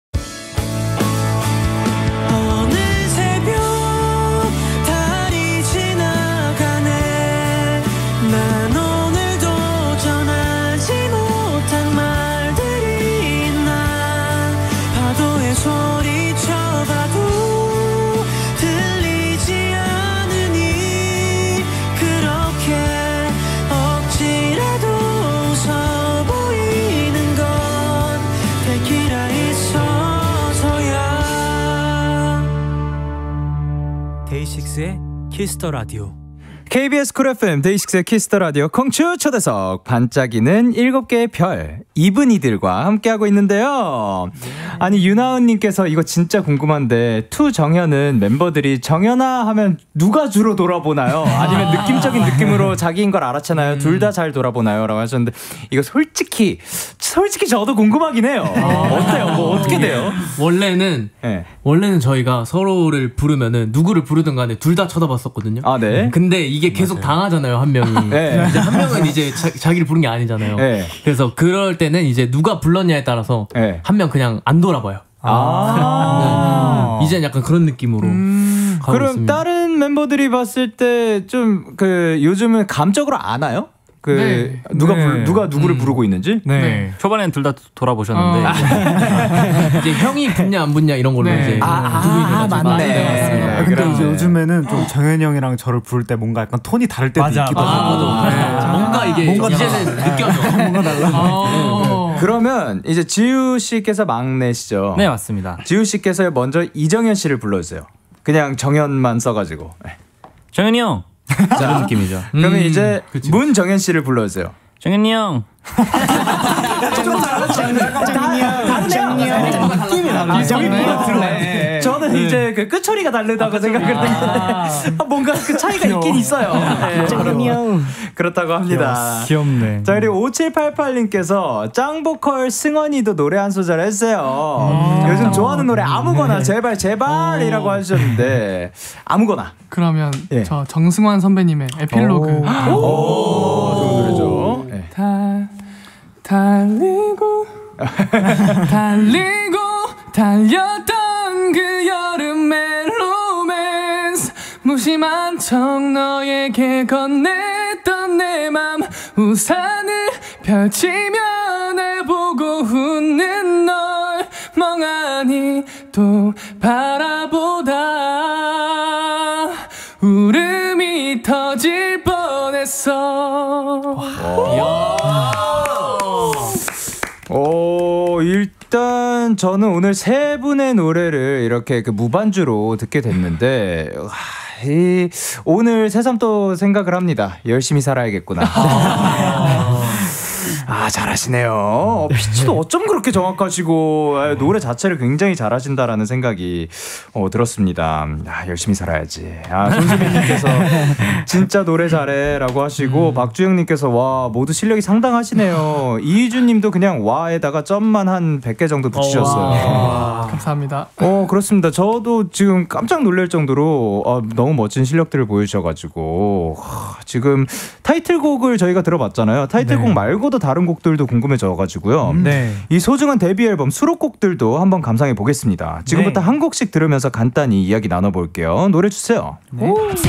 데이식스의 키스터 라디오. KBS 쿨 FM 데이식스의 키스터 라디오 콩추 초대석 반짝이는 7개의 별 이분이들과 함께하고 있는데요. 아니 유나은님께서 이거 진짜 궁금한데 투 정현은 멤버들이 정현아 하면 누가 주로 돌아보나요? 아니면 느낌적인 느낌으로 자기인 걸 알았잖아요. 둘 다 잘 돌아보나요? 라고 하셨는데 이거 솔직히 저도 궁금하긴 해요. 어때요? 뭐 어떻게 돼요? 원래는 저희가 서로를 부르면은 누구를 부르든 간에 둘 다 쳐다봤었거든요. 아, 네. 근데 이게 계속 당하잖아요, 한 명이. 네. 이제 한 명은 이제 자기를 부른 게 아니잖아요. 네. 그래서 그럴 때는 이제 누가 불렀냐에 따라서 한 명 그냥 안 돌아봐요. 네. 이제는 약간 그런 느낌으로 가고 그럼 있습니다. 다른 멤버들이 봤을 때 좀 요즘은 감적으로 아나요? 누가 누구를 부르고 있는지? 네. 초반엔 둘 다 돌아보셨는데 이제 형이 붙냐 안 붙냐 이런 걸로 이제 맞네. 근데 이제 요즘에는 좀 정현이 형이랑 저를 부를 때 뭔가 약간 톤이 다를 때도 있기도 하고. 뭔가 이게 이제는 느껴져. 뭔가 달라. 그러면 이제 지우 씨께서 막내시죠? 네, 맞습니다. 지우 씨께서 먼저 이정현 씨를 불러주세요. 그냥 정현만 써가지고. 정현이 형. 이런 느낌이죠. 그러면 이제 문정현 씨를 불러주세요. 정현이 형. 저는 이제 그 끝소리가 다르다고 생각을 했는데 뭔가 그 차이가 있긴 있어요. 정현이 형. 그렇다고 합니다. 귀엽네. 자, 그리고 5788님께서 짱보컬 승원이도 노래 한 소절 해주세요. 요즘 좋아하는 노래 아무거나 제발이라고 하셨는데 아무거나. 그러면 저 정승환 선배님의 에필로그. 좋은 노래죠. 달리고 달렸던 그 여름의 로맨스 무심한 척 너에게 건넸던 내 맘 우산을 펼치며 날 보고 웃는 널 멍하니 또 바라보다 울음이 터질 뻔했어. 일단 저는 오늘 세 분의 노래를 이렇게 무반주로 듣게 됐는데 오늘 새삼 또 생각을 합니다. 열심히 살아야겠구나. 아, 잘하시네요. 피치도 어쩜 그렇게 정확하시고 노래 자체를 굉장히 잘하신다라는 생각이 들었습니다. 아, 열심히 살아야지. 아, 손수빈님께서 진짜 노래 잘해라고 하시고 박주영님께서 와 모두 실력이 상당하시네요. 이희준님도 그냥 와에다가 점만 한 100개 정도 붙이셨어요. 감사합니다. 그렇습니다. 저도 지금 깜짝 놀랄 정도로 너무 멋진 실력들을 보여주셔가지고 지금 타이틀곡을 저희가 들어봤잖아요. 타이틀곡 네. 말고도 다른 곡들도 궁금해져가지고요. 네. 이 소중한 데뷔 앨범 수록곡들도 한번 감상해 보겠습니다. 지금부터 네. 한 곡씩 들으면서 간단히 이야기 나눠볼게요. 노래 주세요. 네.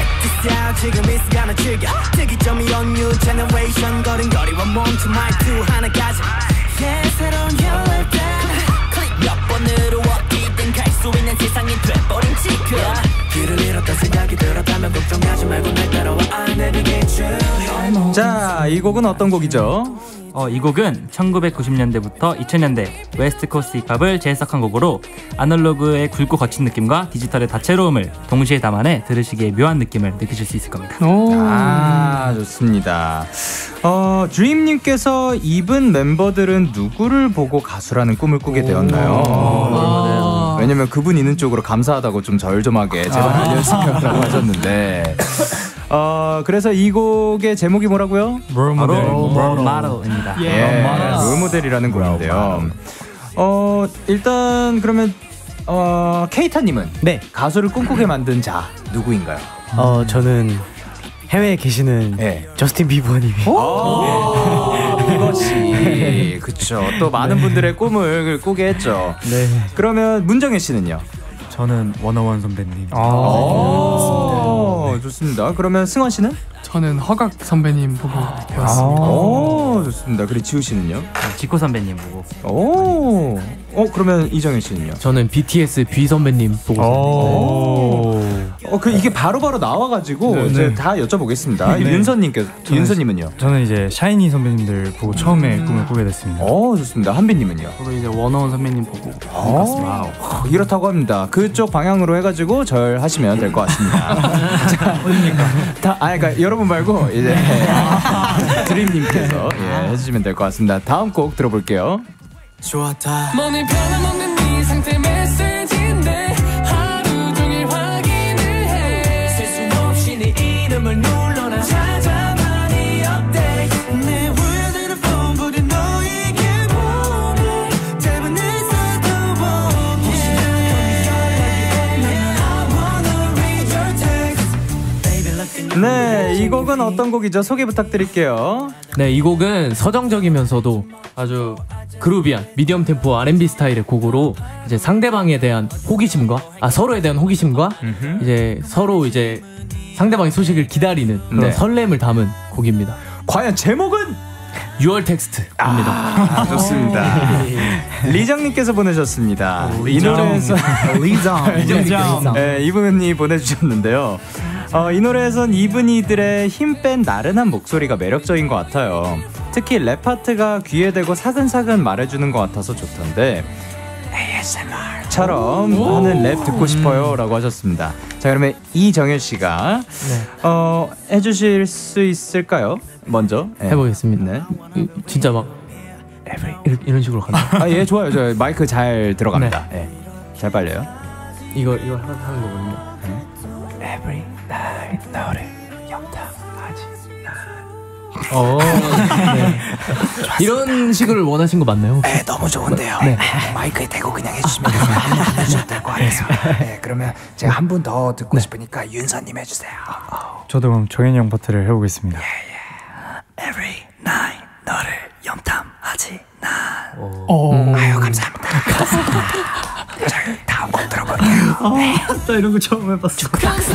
자, 이 곡은 어떤 곡이죠? 이 곡은 1990년대부터 2000년대 웨스트 코스트 힙합을 재해석한 곡으로 아날로그의 굵고 거친 느낌과 디지털의 다채로움을 동시에 담아내 들으시기에 묘한 느낌을 느끼실 수 있을 겁니다. 아, 좋습니다. 드림님께서 이분 멤버들은 누구를 보고 가수라는 꿈을 꾸게 되었나요? 왜냐면 그분 있는 쪽으로 감사하다고 좀 절점하게 제발 알려주세요라고 하셨는데 그래서 이 곡의 제목이 뭐라고요? 롤모델입니다. 롤모델이라는 곡인데요. 일단 그러면 케이타님은 네. 가수를 꿈꾸게 만든 자 누구인가요? 저는 해외에 계시는 네. 저스틴 비버님이. 그것이 그쵸. 또 많은 네. 분들의 꿈을 꾸게 했죠. 네. 그러면 문정혜 씨는요? 저는 원어원 선배님. 좋습니다. 그러면 승환 씨는? 저는 허각 선배님 보고 배웠습니다. 좋습니다. 그리고 지우 씨는요? 지코 선배님 보고. 그러면 이정현 씨는요? 저는 BTS B 선배님 보고. 이게 바로바로 나와가지고 네, 이제 네. 다 여쭤보겠습니다. 네. 윤서님은요? 저는 이제 샤이니 선배님들 보고 처음에 꿈을 꾸게 됐습니다. 좋습니다. 한빈님은요? 저도 이제 원어원 선배님 보고 갔습니다. 이렇다고 합니다. 그쪽 방향으로 해가지고 절하시면 될 것 같습니다. 자, 어딥니까? 그러니까 여러분 말고 이제 드림님께서 해주시면 될 것 같습니다. 다음 곡 들어볼게요. 좋았다. 몸이 변함없는 네 상태 메시지인데 하루 종일 확인을 해. 셀 수 없이 네 이름을 눌러나 찾아봐 네 업데이트. 내 후회되는 폰 부디 너에게 보내. 대부분 있어도 혹시 I wanna read your text. Baby look in your 네, 이 곡은 어떤 곡이죠? 소개 부탁드릴게요. 네, 이 곡은 서정적이면서도 아주 그루비한 미디엄 템포 R&B 스타일의 곡으로 이제 상대방에 대한 호기심과 서로에 대한 호기심과 이제 서로 이제 상대방의 소식을 기다리는 그런 네. 설렘을 담은 곡입니다. 과연 제목은 6월 텍스트입니다. 좋습니다. 리정님께서 보내셨습니다. 이 노래에서 리정. 네, 이분이 보내주셨는데요. 이 노래에선 이분이들의 힘 뺀 나른한 목소리가 매력적인 것 같아요. 특히 랩 파트가 귀에 대고 사근사근 말해주는 것 같아서 좋던데 ASMR처럼 하는 랩 듣고 싶어요 라고 하셨습니다. 자, 그러면 이정현 씨가 네. 해주실 수 있을까요? 먼저 해보겠습니다. 네. 진짜 막 이런 식으로 가나요? 예, 좋아요. 저 마이크 잘 들어갑니다. 네. 잘 빨려요. 이거 하는 거거든요. Every night 너를 염탐하지 네. 이런 식으로 원하신 거 맞나요? 네, 너무 좋은데요. 네. 마이크에 대고 그냥 해주시면 될 것 같아요. 네, 그러면 제가 한 분 더 듣고 싶으니까 윤서님 해주세요. 저도 그럼 정현이 형 파트를 해보겠습니다. Every night 너를 염탐하지 난. 아유, 감사합니다. 저희 다음 곡 들어볼게요. 나 이런 거 처음 해봤어.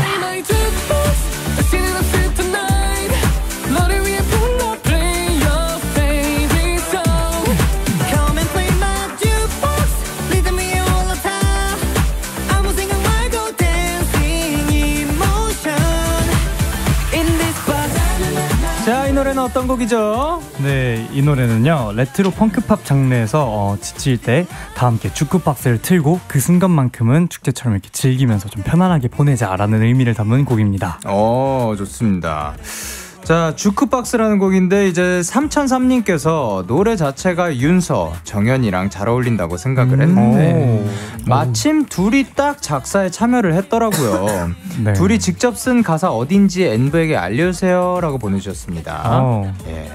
자, 이 노래는 어떤 곡이죠? 네, 이 노래는요 레트로 펑크팝 장르에서 지칠 때 다 함께 주크박스를 틀고 그 순간만큼은 축제처럼 이렇게 즐기면서 좀 편안하게 보내자라는 의미를 담은 곡입니다. 좋습니다. 자, 주크박스라는 곡인데 이제 3003님께서 노래 자체가 윤서, 정연이랑 잘 어울린다고 생각을 했는데 마침 둘이 딱 작사에 참여를 했더라고요. 네. 둘이 직접 쓴 가사 어딘지 엔브에게 알려주세요 라고 보내주셨습니다. 예.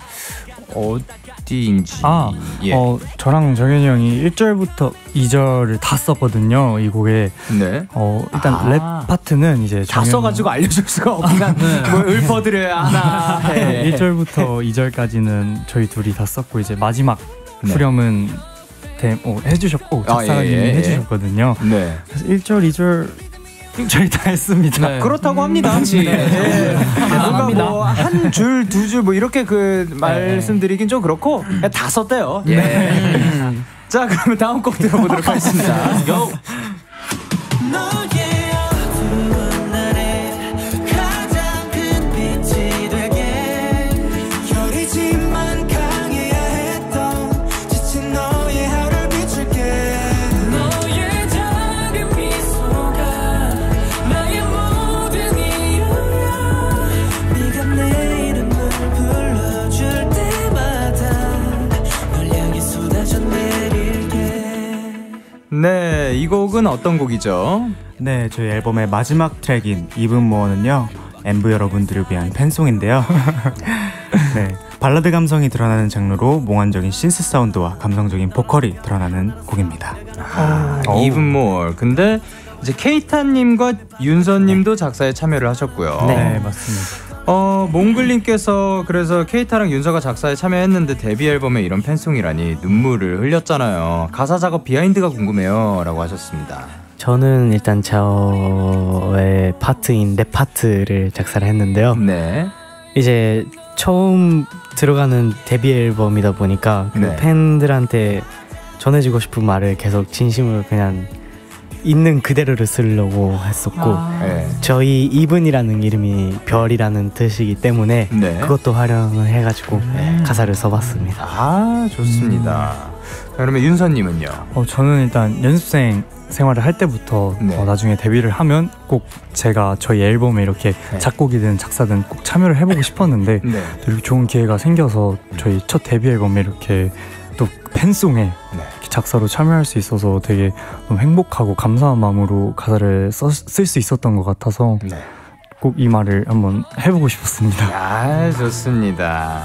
어디인지. 예. 저랑 정현이 형이 1절부터 2절을 다 썼거든요, 이 곡에. 네. 일단 랩 파트는 이제 다 써가지고 알려줄 수가 없긴 한데 뭘 읊어드려야 하나. 네. 1절부터 2절까지는 저희 둘이 다 썼고 이제 마지막 후렴은 해주셨고 작사가님이 해주셨거든요. 네. 그래서 1절, 2절 저희 다 했습니다. 네. 그렇다고 합니다. 뭔가 뭐 한 줄, 두 줄 뭐 이렇게 말씀드리긴 좀 그렇고 다 썼대요. 자, 그러면 다음 곡 들어보도록 하겠습니다. Go. 네, 이 곡은 어떤 곡이죠? 네, 저희 앨범의 마지막 트랙인 Even More는요, 엔브 여러분들을 위한 팬송인데요. 네, 발라드 감성이 드러나는 장르로 몽환적인 신스 사운드와 감성적인 보컬이 드러나는 곡입니다. Even More. 근데 이제 케이타님과 윤서님도 작사에 참여를 하셨고요. 네, 맞습니다. 몽글님께서 그래서 케이타랑 윤서가 작사에 참여했는데 데뷔 앨범에 이런 팬송이라니 눈물을 흘렸잖아요. 가사 작업 비하인드가 궁금해요 라고 하셨습니다. 저는 일단 저의 파트인 랩 파트를 작사를 했는데요. 네. 이제 처음 들어가는 데뷔 앨범이다 보니까 그 팬들한테 전해주고 싶은 말을 계속 진심으로 그냥 있는 그대로를 쓰려고 했었고 저희 이븐이라는 이름이 별이라는 뜻이기 때문에 그것도 활용을 해가지고 가사를 써봤습니다. 아, 좋습니다. 그러면 윤서님은요? 저는 일단 연습생 생활을 할 때부터 나중에 데뷔를 하면 꼭 제가 저희 앨범에 이렇게 작곡이든 작사든 꼭 참여를 해보고 싶었는데 또 이렇게 좋은 기회가 생겨서 저희 첫 데뷔 앨범에 이렇게 또 팬송에 작사로 참여할 수 있어서 되게 너무 행복하고 감사한 마음으로 가사를 쓸 수 있었던 것 같아서 꼭 이 말을 한번 해보고 싶었습니다. 아, 좋습니다.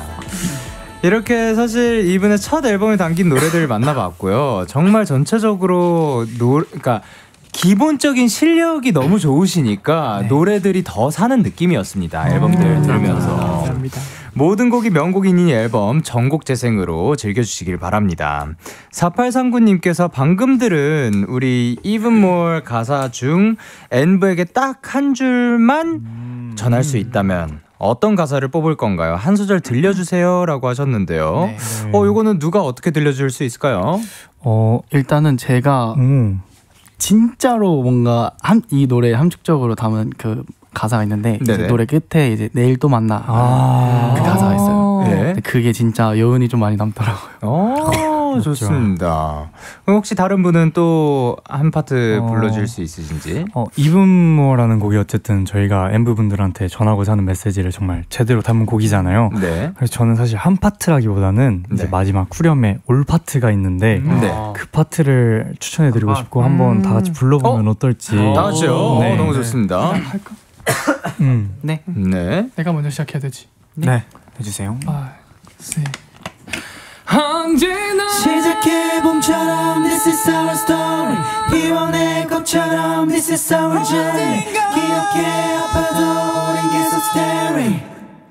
이렇게 사실 이분의 첫 앨범에 담긴 노래들을 만나봤고요. 정말 전체적으로 그러니까 기본적인 실력이 너무 좋으시니까 노래들이 더 사는 느낌이었습니다. 앨범들 들으면서. 감사합니다. 모든 곡이 명곡인 이 앨범 전곡 재생으로 즐겨주시길 바랍니다. 4839님께서 방금 들은 우리 Even More 가사 중 엔브에게 딱 한 줄만 전할 수 있다면 어떤 가사를 뽑을 건가요? 한 소절 들려주세요 라고 하셨는데요. 이거는 누가 어떻게 들려줄 수 있을까요? 일단은 제가 진짜로 뭔가 이 노래에 함축적으로 담은 그 가사가 있는데 이제 노래 끝에 이제 내일 또 만나 그 가사가 있어요. 그게 진짜 여운이 좀 많이 남더라고요. 좋습니다. 그럼 혹시 다른 분은 또 한 파트 불러줄 수 있으신지? Even More라는 곡이 어쨌든 저희가 엔브 분들한테 전하고자 하는 메시지를 정말 제대로 담은 곡이잖아요. 그래서 저는 사실 한 파트라기보다는 이제 마지막 후렴에 올 파트가 있는데 그 파트를 추천해드리고 싶고 한번 다 같이 불러보면 어떨지. 다 같이요? 너무 좋습니다. 할까? 네. 내가 먼저 시작해야 되지. 네, 해주세요. 언제나 시작해 봄처럼 This is our story 피워낼 것처럼 This is our journey 기억해 아파도 우린 계속 staring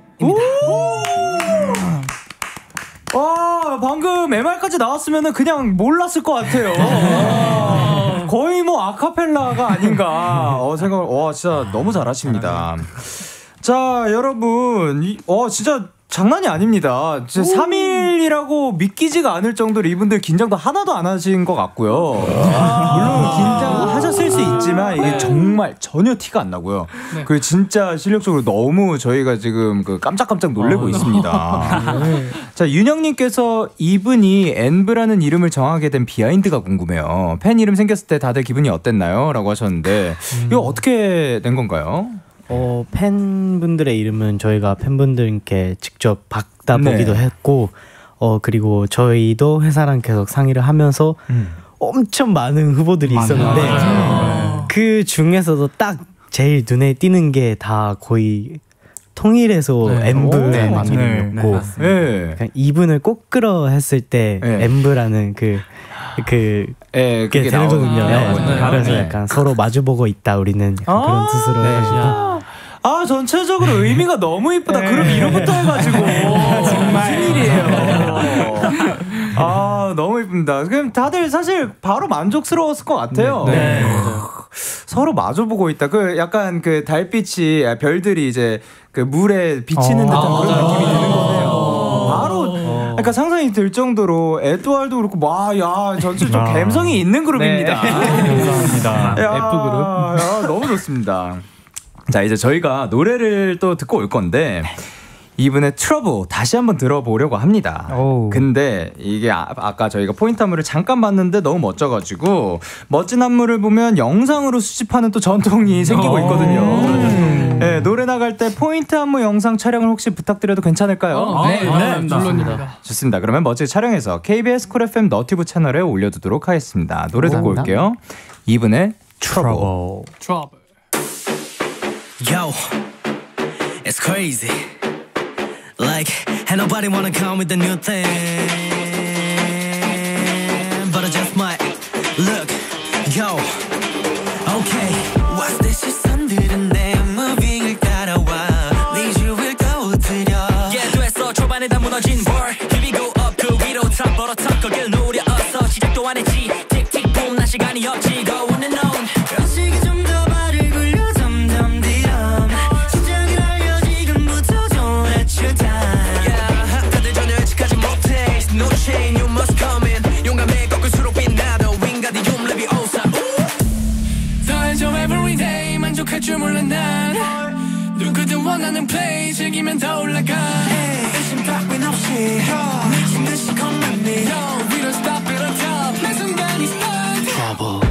방금 MR까지 나왔으면 그냥 몰랐을 것 같아요. 거의 뭐 아카펠라가 아닌가 진짜 너무 잘하십니다. 자, 여러분 진짜 장난이 아닙니다. 3일이라고 믿기지가 않을 정도로 이분들 긴장도 하나도 안 하신 것 같고요. 물론 긴장하셨을 수 있지만 이게 정말 전혀 티가 안 나고요. 그 진짜 실력적으로 너무 저희가 지금 깜짝깜짝 놀래고 있습니다. 자, 윤영님께서 이분이 엔브라는 이름을 정하게 된 비하인드가 궁금해요. 팬 이름 생겼을 때 다들 기분이 어땠나요? 라고 하셨는데 이거 어떻게 된 건가요? 팬분들의 이름은 저희가 팬분들께 직접 받아보기도 했고 그리고 저희도 회사랑 계속 상의를 하면서 엄청 많은 후보들이 있었는데 그 중에서도 딱 제일 눈에 띄는 게 다 거의 통일해서 엠브라는 이름이었고 이분을 꼭 끌어 했을 때 엠브라는 그게 되거든요. 그래서 약간 서로 마주보고 있다 우리는 약간 그런 뜻으로 해가지고 전체적으로 의미가 너무 이쁘다. 그럼 이름부터 해가지고 무슨 일이에요? 너무 이쁩니다. 그럼 다들 사실 바로 만족스러웠을 것 같아요. 서로 마주보고 있다. 그 약간 그 달빛이 별들이 이제 그 물에 비치는 듯한 그런 느낌이 드는 거네요. 바로 그러니까 상상이 들 정도로 에뚜알도 그렇고 전체 좀 감성이 있는 그룹입니다. 감사합니다. F그룹. 너무 좋습니다. 자, 이제 저희가 노래를 또 듣고 올 건데 이분의 트러블 다시 한번 들어보려고 합니다. 근데 이게 아까 저희가 포인트 안무를 잠깐 봤는데 너무 멋져가지고 멋진 안무를 보면 영상으로 수집하는 또 전통이 생기고 있거든요. 네, 노래 나갈 때 포인트 안무 영상 촬영을 혹시 부탁드려도 괜찮을까요? 네, 물론입니다. 좋습니다. 그러면 멋지게 촬영해서 KBS 쿨 FM 너튜브 채널에 올려두도록 하겠습니다. 노래 듣고 올게요. 이분의 트러블. Yo, it's crazy. Like, ain't nobody wanna come with the new thing, but I just might. Look, yo, okay. What's this? 시선들은 내 moving을 따라와. 네 주위를 떠들여. Yeah, 됐어. 초반에 다 무너진 볼. Here we go up 그 위로 top 벌어 top 거길 노려 어서 시작도 안 했지. 틱틱 boom 나 시간이 없지. Go on and on. 시기 좀 더 발을 굴려 점점 뒤로. 시작을 알려 지금부터 don't let you down. No chain, you must come in. 용감해 꺾을수록 빛나도 윙가디움 레비 오사. 더해줘 every day 만족할 줄 몰라 난. 누구든 원하는 play 즐기면 더 올라가. 의심 따윈 없이 미친 듯이 come at me. We don't stop it on top. 내 순간이 start. Trouble.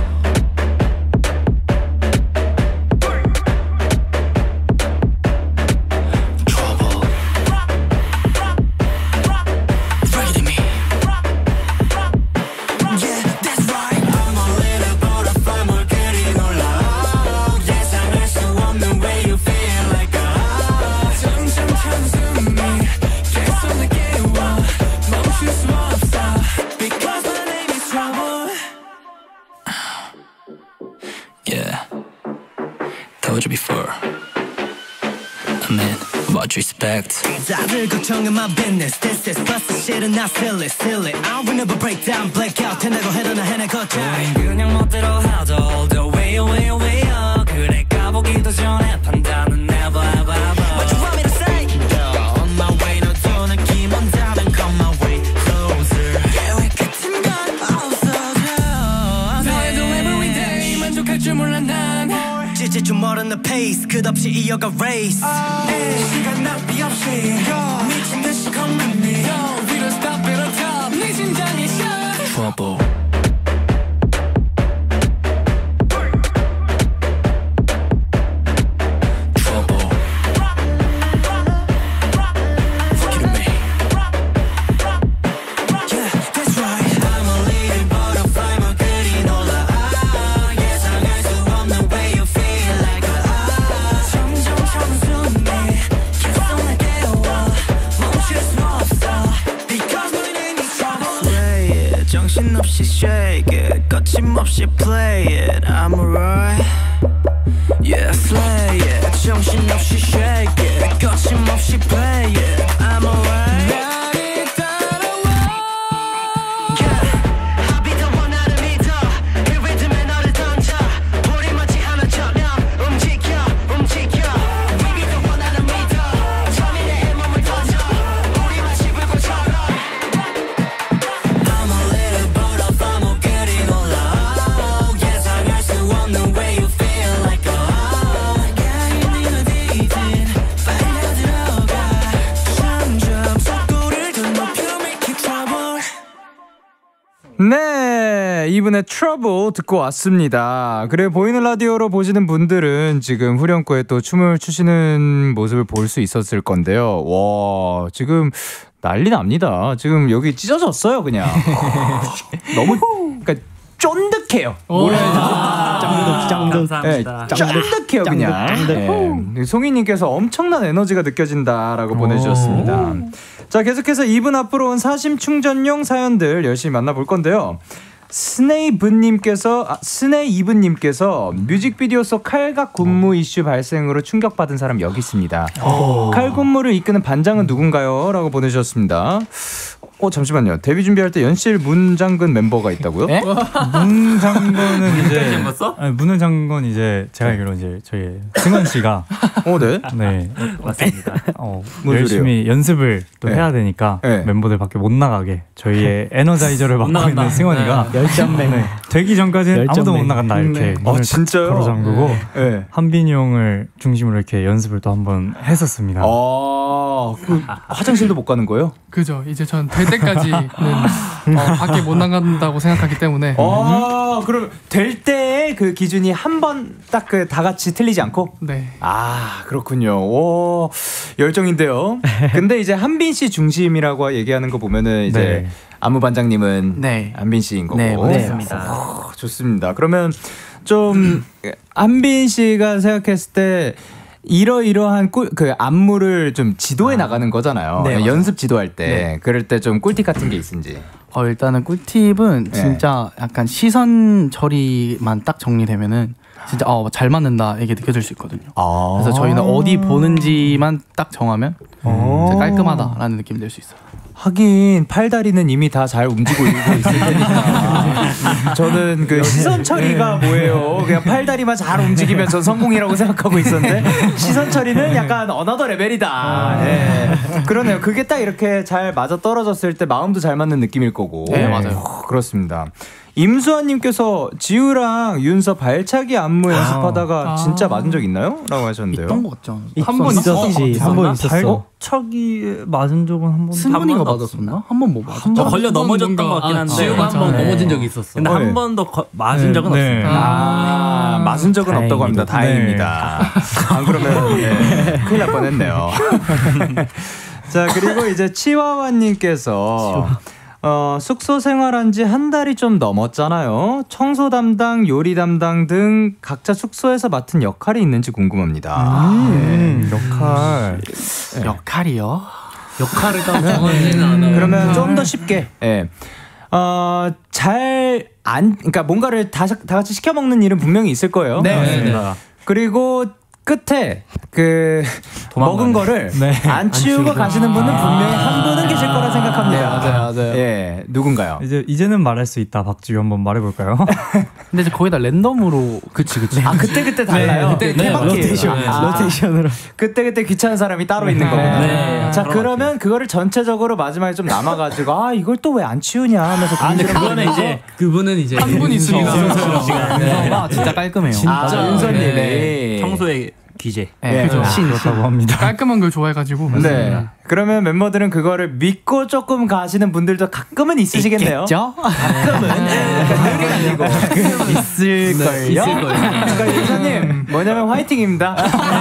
Respect. 다들 걱정은 my business. This is bust shit은 not silly, silly. I will never break down, black out. 해내고 해도 나 해내거든. 그냥 멋대로 하도 all the way, way, way up. 그래 가보기도 전에 판단은 never, ever, ever. What you want me to say? On my way, 너도 느낌 온다면 come my way closer. 계획 같은 건 없어져. 너에도 every day 만족할 줄 몰라 난. 찢을 줄 모르는 pace 끝없이 이어가 race. 시간 낭비 없이 미친 듯이 come at me. We don't stop it on top. 네 심장이 shine. Trouble. 정신없이 shake it 거침없이 play it I'm alright Yeah slay it 정신없이 shake it 거침없이 play it I'm alright 나를 따라와 Yeah I'll be the one 나를 믿어 이 리듬에 너를 던져 우리 맞지 않았잖아 움직여 We be the one 나를 믿어 처음에 내 몸을 던져 우리 마치 불꽃처럼 네, 이분의 트러블 듣고 왔습니다. 그래, 보이는 라디오로 보시는 분들은 지금 후렴구에 또 춤을 추시는 모습을 볼 수 있었을 건데요. 와, 지금 난리 납니다. 지금 여기 찢어졌어요, 그냥. 너무, 그러니까 쫀득해요. 쫀득해요, 그냥. 네, 송이님께서 엄청난 에너지가 느껴진다라고 보내주셨습니다. 자, 계속해서 2분 앞으로 온 사심 충전용 사연들 열심히 만나볼 건데요. 스네이브님께서 뮤직비디오 속 칼각 군무 이슈 발생으로 충격받은 사람 여기 있습니다. 칼군무를 이끄는 반장은 누군가요? 라고 보내주셨습니다. 잠시만요. 데뷔 준비할 때 연실 문장근 멤버가 있다고요? 문장근은 이제 문장근 이제 제가 알기로 이제 저희 승원 씨가 네 맞습니다. 열심히 연습을 또 해야 되니까 멤버들 밖에 못 나가게 저희의 에너자이저를 맡고 있는 승원이가 열정맹 되기 전까지는 아무도 못 나간다 이렇게 진짜요? 걸어 잠그고 한빈이 형을 중심으로 이렇게 연습을 또 한번 했었습니다. 화장실도 못 가는 거예요? 그죠. 이제 전 될 때까지는 밖에 못 나간다고 생각하기 때문에. 그럼 될 때의 그 기준이 한 번 딱 그 다 같이 틀리지 않고? 네. 그렇군요. 오, 열정인데요. 근데 이제 한빈 씨 중심이라고 얘기하는 거 보면은 이제 안무 반장님은 한빈 씨인 거고. 네, 맞습니다. 좋습니다. 그러면 좀 한빈 씨가 생각했을 때 이러이러한 그 안무를 좀 지도해 나가는 거잖아요. 연습 지도할 때. 그럴 때 좀 꿀팁 같은 게 있은지. 일단은 꿀팁은 진짜 약간 시선 처리만 딱 정리되면은 진짜 잘 맞는다 이게 느껴질 수 있거든요. 그래서 저희는 어디 보는지만 딱 정하면 진짜 깔끔하다라는 느낌이 들 수 있어요. 하긴 팔다리는 이미 다 잘 움직이고 있을 테니까 저는 그 시선 처리가 뭐예요? 그냥 팔다리만 잘 움직이면 전 성공이라고 생각하고 있었는데 시선 처리는 약간 어나더 레벨이다. 그러네요. 그게 딱 이렇게 잘 맞아 떨어졌을 때 마음도 잘 맞는 느낌일 거고. 네, 맞아요. 그렇습니다. 임수환님께서 지우랑 윤서 발차기 안무 연습하다가 진짜 맞은 적 있나요? 라고 하셨는데요. 있던 것 같죠. 한 번 있었지. 한 번 있었어. 발차기 맞은 적은 한 번. 승훈이가 맞았었나? 한 번 뭐 맞았죠. 걸려 넘어졌던 것 같긴 한데. 지우가 한 번 넘어진 적이 있었어. 근데 한 번도 맞은 적은 없습니다. 맞은 적은 없다고 합니다. 다행입니다. 안 그러면 큰일 날 뻔했네요. 자, 그리고 이제 치와와님께서 숙소 생활한 지 한 달이 좀 넘었잖아요. 청소 담당, 요리 담당 등 각자 숙소에서 맡은 역할이 있는지 궁금합니다. 역할이요? 역할을 딱 정하지는 않아요. 그러면 좀 더 쉽게. 그러니까 뭔가를 다 같이 시켜 먹는 일은 분명히 있을 거예요. 네. 그리고 끝에 그 먹은 거를 안 치우고 가시는 분은 분명히 한 분은 계실 거라 생각합니다. 맞아요. 누군가요? 이제는 말할 수 있다. 박지우 한번 말해볼까요? 근데 이제 거의 다 랜덤으로. 그치. 그때 달라요. 그때 로테이션으로. 그때 귀찮은 사람이 따로 있는 거구나. 자, 그러면 그거를 전체적으로 마지막에 좀 남아가지고 이걸 또 왜 안 치우냐 하면서. 근데 그분은 이제 한 분 있습니다. 진짜 깔끔해요. 진짜 윤서님 청소에 귀재. 그렇다고 합니다. 깔끔한 걸 좋아해가지고. 그러면 멤버들은 그거를 믿고 조금 가시는 분들도 가끔은 있으시겠네요. 있겠죠? 가끔은. 늘이 아니고 있을걸요. 그러니까 윤서님 뭐냐면 화이팅입니다.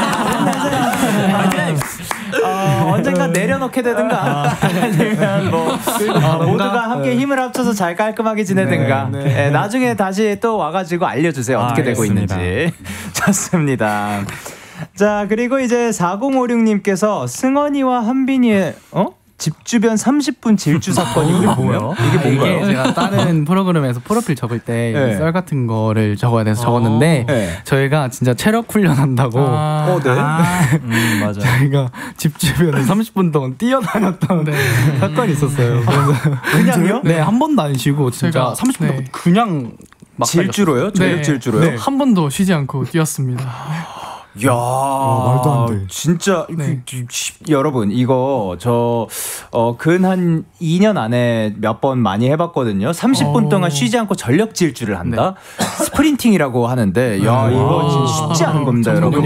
언젠가 내려놓게 되든가 아니면 모두가 함께 힘을 합쳐서 잘 깔끔하게 지내든가. 나중에 다시 또 와가지고 알려주세요. 어떻게 되고 있는지. 좋습니다. 자, 그리고 이제 4056님께서 승원이와 한빈이의 집 주변 30분 질주 사건이 이게 뭔가요? 이게 제가 다른 프로그램에서 프로필 적을 때 썰 같은 거를 적어야 돼서 적었는데 저희가 진짜 체력 훈련한다고 맞아요. 저희가 집 주변에 30분 동안 뛰어다녔던 사건이 있었어요. 그냥요? 네, 한 번도 안 쉬고 진짜 30분 동안 그냥 막 질주로요? 전력 질주로요? 한 번도 쉬지 않고 뛰었습니다. 야, 말도 안 돼. 진짜 여러분 이거 저 근 한 2년 안에 몇 번 많이 해봤거든요. 30분 동안 쉬지 않고 전력 질주를 한다. 스프린팅이라고 하는데 야 이거 진짜 쉽지 않은 겁니다, 여러분.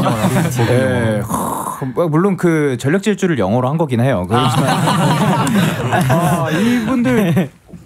물론 그 전력 질주를 영어로 한 거긴 해요. 그렇지만 이분들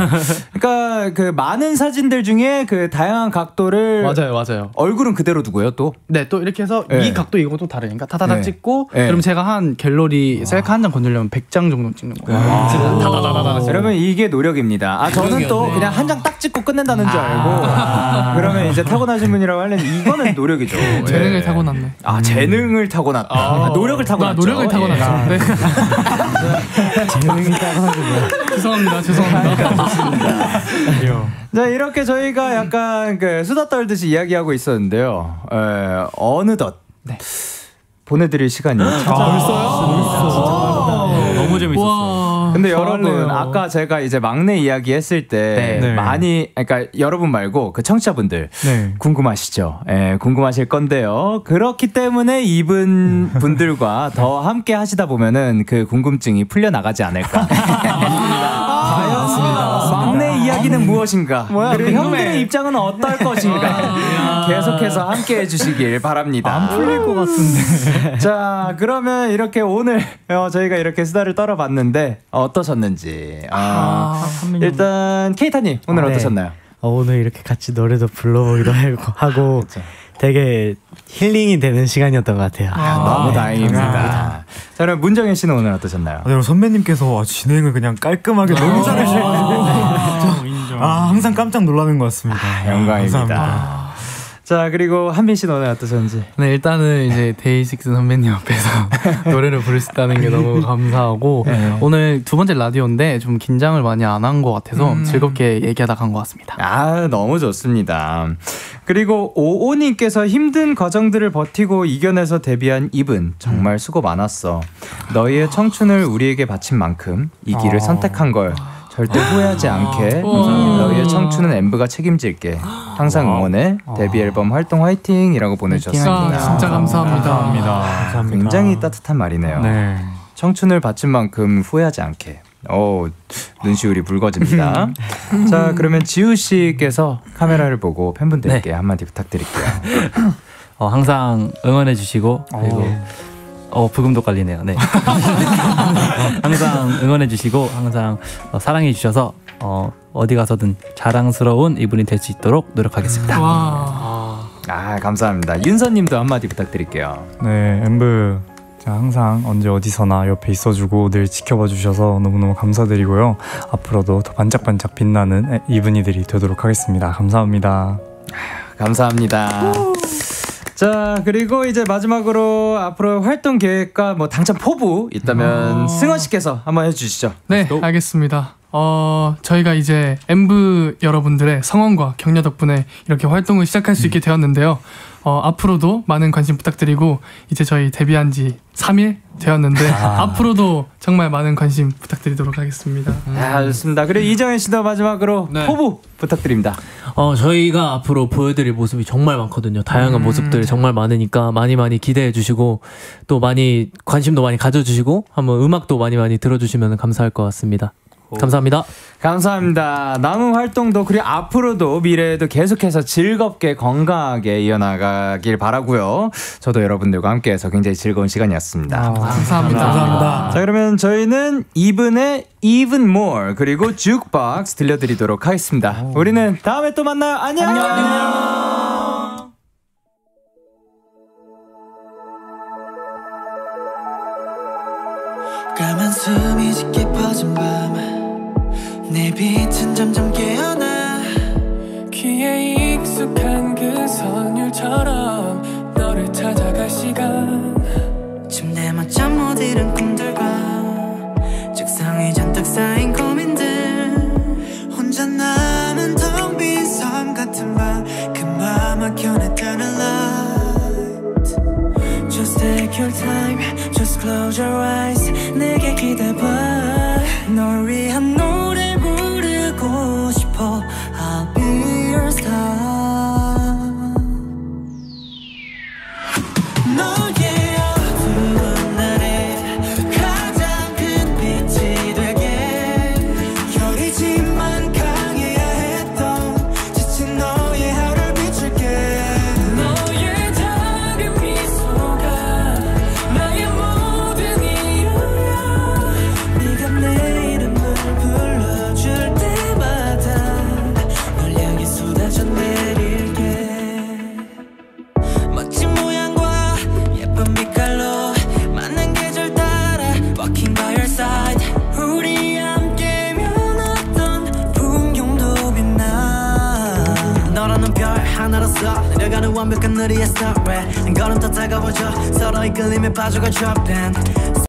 그러니까 그 많은 사진들 중에 그 다양한 각도를 맞아요. 얼굴은 그대로 두고요, 또. 네, 또 이렇게 해서 이 각도 이거 또 다르니까 타다닥 네. 찍고 네. 그럼 제가 한 갤러리 셀카 한 장 건드리려면 100장 정도 찍는 거예요. 다다다다다. 그러면 이게 노력입니다. 저는 또 그냥 한 장 딱 찍고 끝낸다는 줄 알고 그러면 이제 타고나신 분이라고 하려니 이거는 노력이죠. 재능을 타고났네. 재능을 타고났다. 노력을 타고났죠. 노력을 타고났죠. 네. 재능이 타고났군요. 죄송합니다. 자, 이렇게 저희가 약간 그 수다 떨듯이 이야기하고 있었는데요. 어느덧 보내드릴 시간이 찾아왔어요. 너무 재밌었어요. 근데 여러분, 아까 제가 이제 막내 이야기 했을 때 많이, 그러니까 여러분 말고 그 청취자분들 궁금하시죠? 궁금하실 건데요. 그렇기 때문에 이분 분들과 더 함께 하시다 보면은 그 궁금증이 풀려나가지 않을까. 막내 이야기는 무엇인가? 그리고 형들의 입장은 어떨 것인가? 계속해서 함께 해주시길 바랍니다. 안 풀릴 것 같은데. 자, 그러면 이렇게 오늘 저희가 이렇게 수다를 떨어봤는데 어떠셨는지. 일단 케이타님 오늘 어떠셨나요? 오늘 이렇게 같이 노래도 불러보기도 하고 되게 힐링이 되는 시간이었던 것 같아요. 너무 다행입니다. 자, 그럼 문정현 씨는 오늘 어떠셨나요? 선배님께서 진행을 그냥 깔끔하게 너무 잘하셔가지고 항상 깜짝 놀라는 것 같습니다. 영광입니다. 감사합니다. 자, 그리고 한빈 씨는 오늘 어떠셨는지? 네, 일단은 이제 데이식스 선배님 앞에서 노래를 부를 수 있다는 게 너무 감사하고 오늘 두 번째 라디오인데 좀 긴장을 많이 안 한 것 같아서 즐겁게 얘기하다 간 것 같습니다. 너무 좋습니다. 그리고 오오님께서 힘든 과정들을 버티고 이겨내서 데뷔한 이분 정말 수고 많았어. 너희의 청춘을 우리에게 바친 만큼 이 길을 선택한 걸 절대 후회하지 않게 너희의 청춘은 엠브가 책임질게. 항상 응원해. 데뷔 앨범 활동 화이팅이라고 보내주셨습니다. 진짜 감사합니다. 굉장히 따뜻한 말이네요. 청춘을 바친 만큼 후회하지 않게. 눈시울이 붉어집니다. 자, 그러면 지우 씨께서 카메라를 보고 팬분들께 한마디 부탁드릴게요. 항상 응원해 주시고 그리고 부금도 깔리네요. 네. 항상 응원해 주시고 항상 사랑해 주셔서 어디 가서든 자랑스러운 이분이 될 수 있도록 노력하겠습니다. 감사합니다. 윤서님도 한마디 부탁드릴게요. 네, 엠브 항상 언제 어디서나 옆에 있어주고 늘 지켜봐 주셔서 너무너무 감사드리고요. 앞으로도 더 반짝반짝 빛나는 이분이들이 되도록 하겠습니다. 감사합니다. 감사합니다. 자, 그리고 이제 마지막으로 앞으로 활동 계획과 뭐 당첨 포부 있다면 승원 씨께서 한번 해주시죠. 네, 알겠습니다. 저희가 이제 엠브 여러분들의 성원과 격려 덕분에 이렇게 활동을 시작할 수 있게 되었는데요. 앞으로도 많은 관심 부탁드리고 이제 저희 데뷔한 지 3일 되었는데 앞으로도 정말 많은 관심 부탁드리도록 하겠습니다. 좋습니다. 그리고 이정현 씨도 마지막으로 포부 부탁드립니다. 저희가 앞으로 보여드릴 모습이 정말 많거든요. 다양한 모습들 정말 많으니까 많이 기대해 주시고 또 많이 관심도 많이 가져주시고 한번 음악도 많이 들어주시면 감사할 것 같습니다. 감사합니다. 감사합니다. 남은 활동도 그리고 앞으로도 미래에도 계속해서 즐겁게 건강하게 이어나가길 바라고요. 저도 여러분들과 함께해서 굉장히 즐거운 시간이었습니다. 감사합니다. 자, 그러면 저희는 이분의 Even More 그리고 Jukebox 들려드리도록 하겠습니다. 우리는 다음에 또 만나요. 안녕. 까만 숨이 짙게 퍼진 밤 내 빛은 점점 깨어나 귀에 익숙한 그 선율처럼 너를 찾아갈 시간 침대 맞춰 못 이룬 꿈들과 책상에 잔뜩 쌓인 고민들 혼자 남은 텅 빈 섬 같은 밤 그 맘 막혀냈다는 light Just take your time, just close your eyes 내게 기대봐 널 위한 노래 부르고 싶어 I'll be your star 너의 어두운 날에 가장 큰 빛이 되게 여리지만 강해야 했던 지친 너의 하루를 비출게 너의 작은 미소가 나의 모든 이유야 네가 내 이름을 불러줄 때마다 널 향해 쏟아져 내릴게 멋진 모양과 예쁜 빛깔로 맞는 계절 따라 Walking by your side 우리 함께면 어떤 풍경도 빛나 너라는 별 하나로서 내려가는 완벽한 우리의 story 한 걸음 더 다가와줘 서로 이끌림에 빠져가 dropping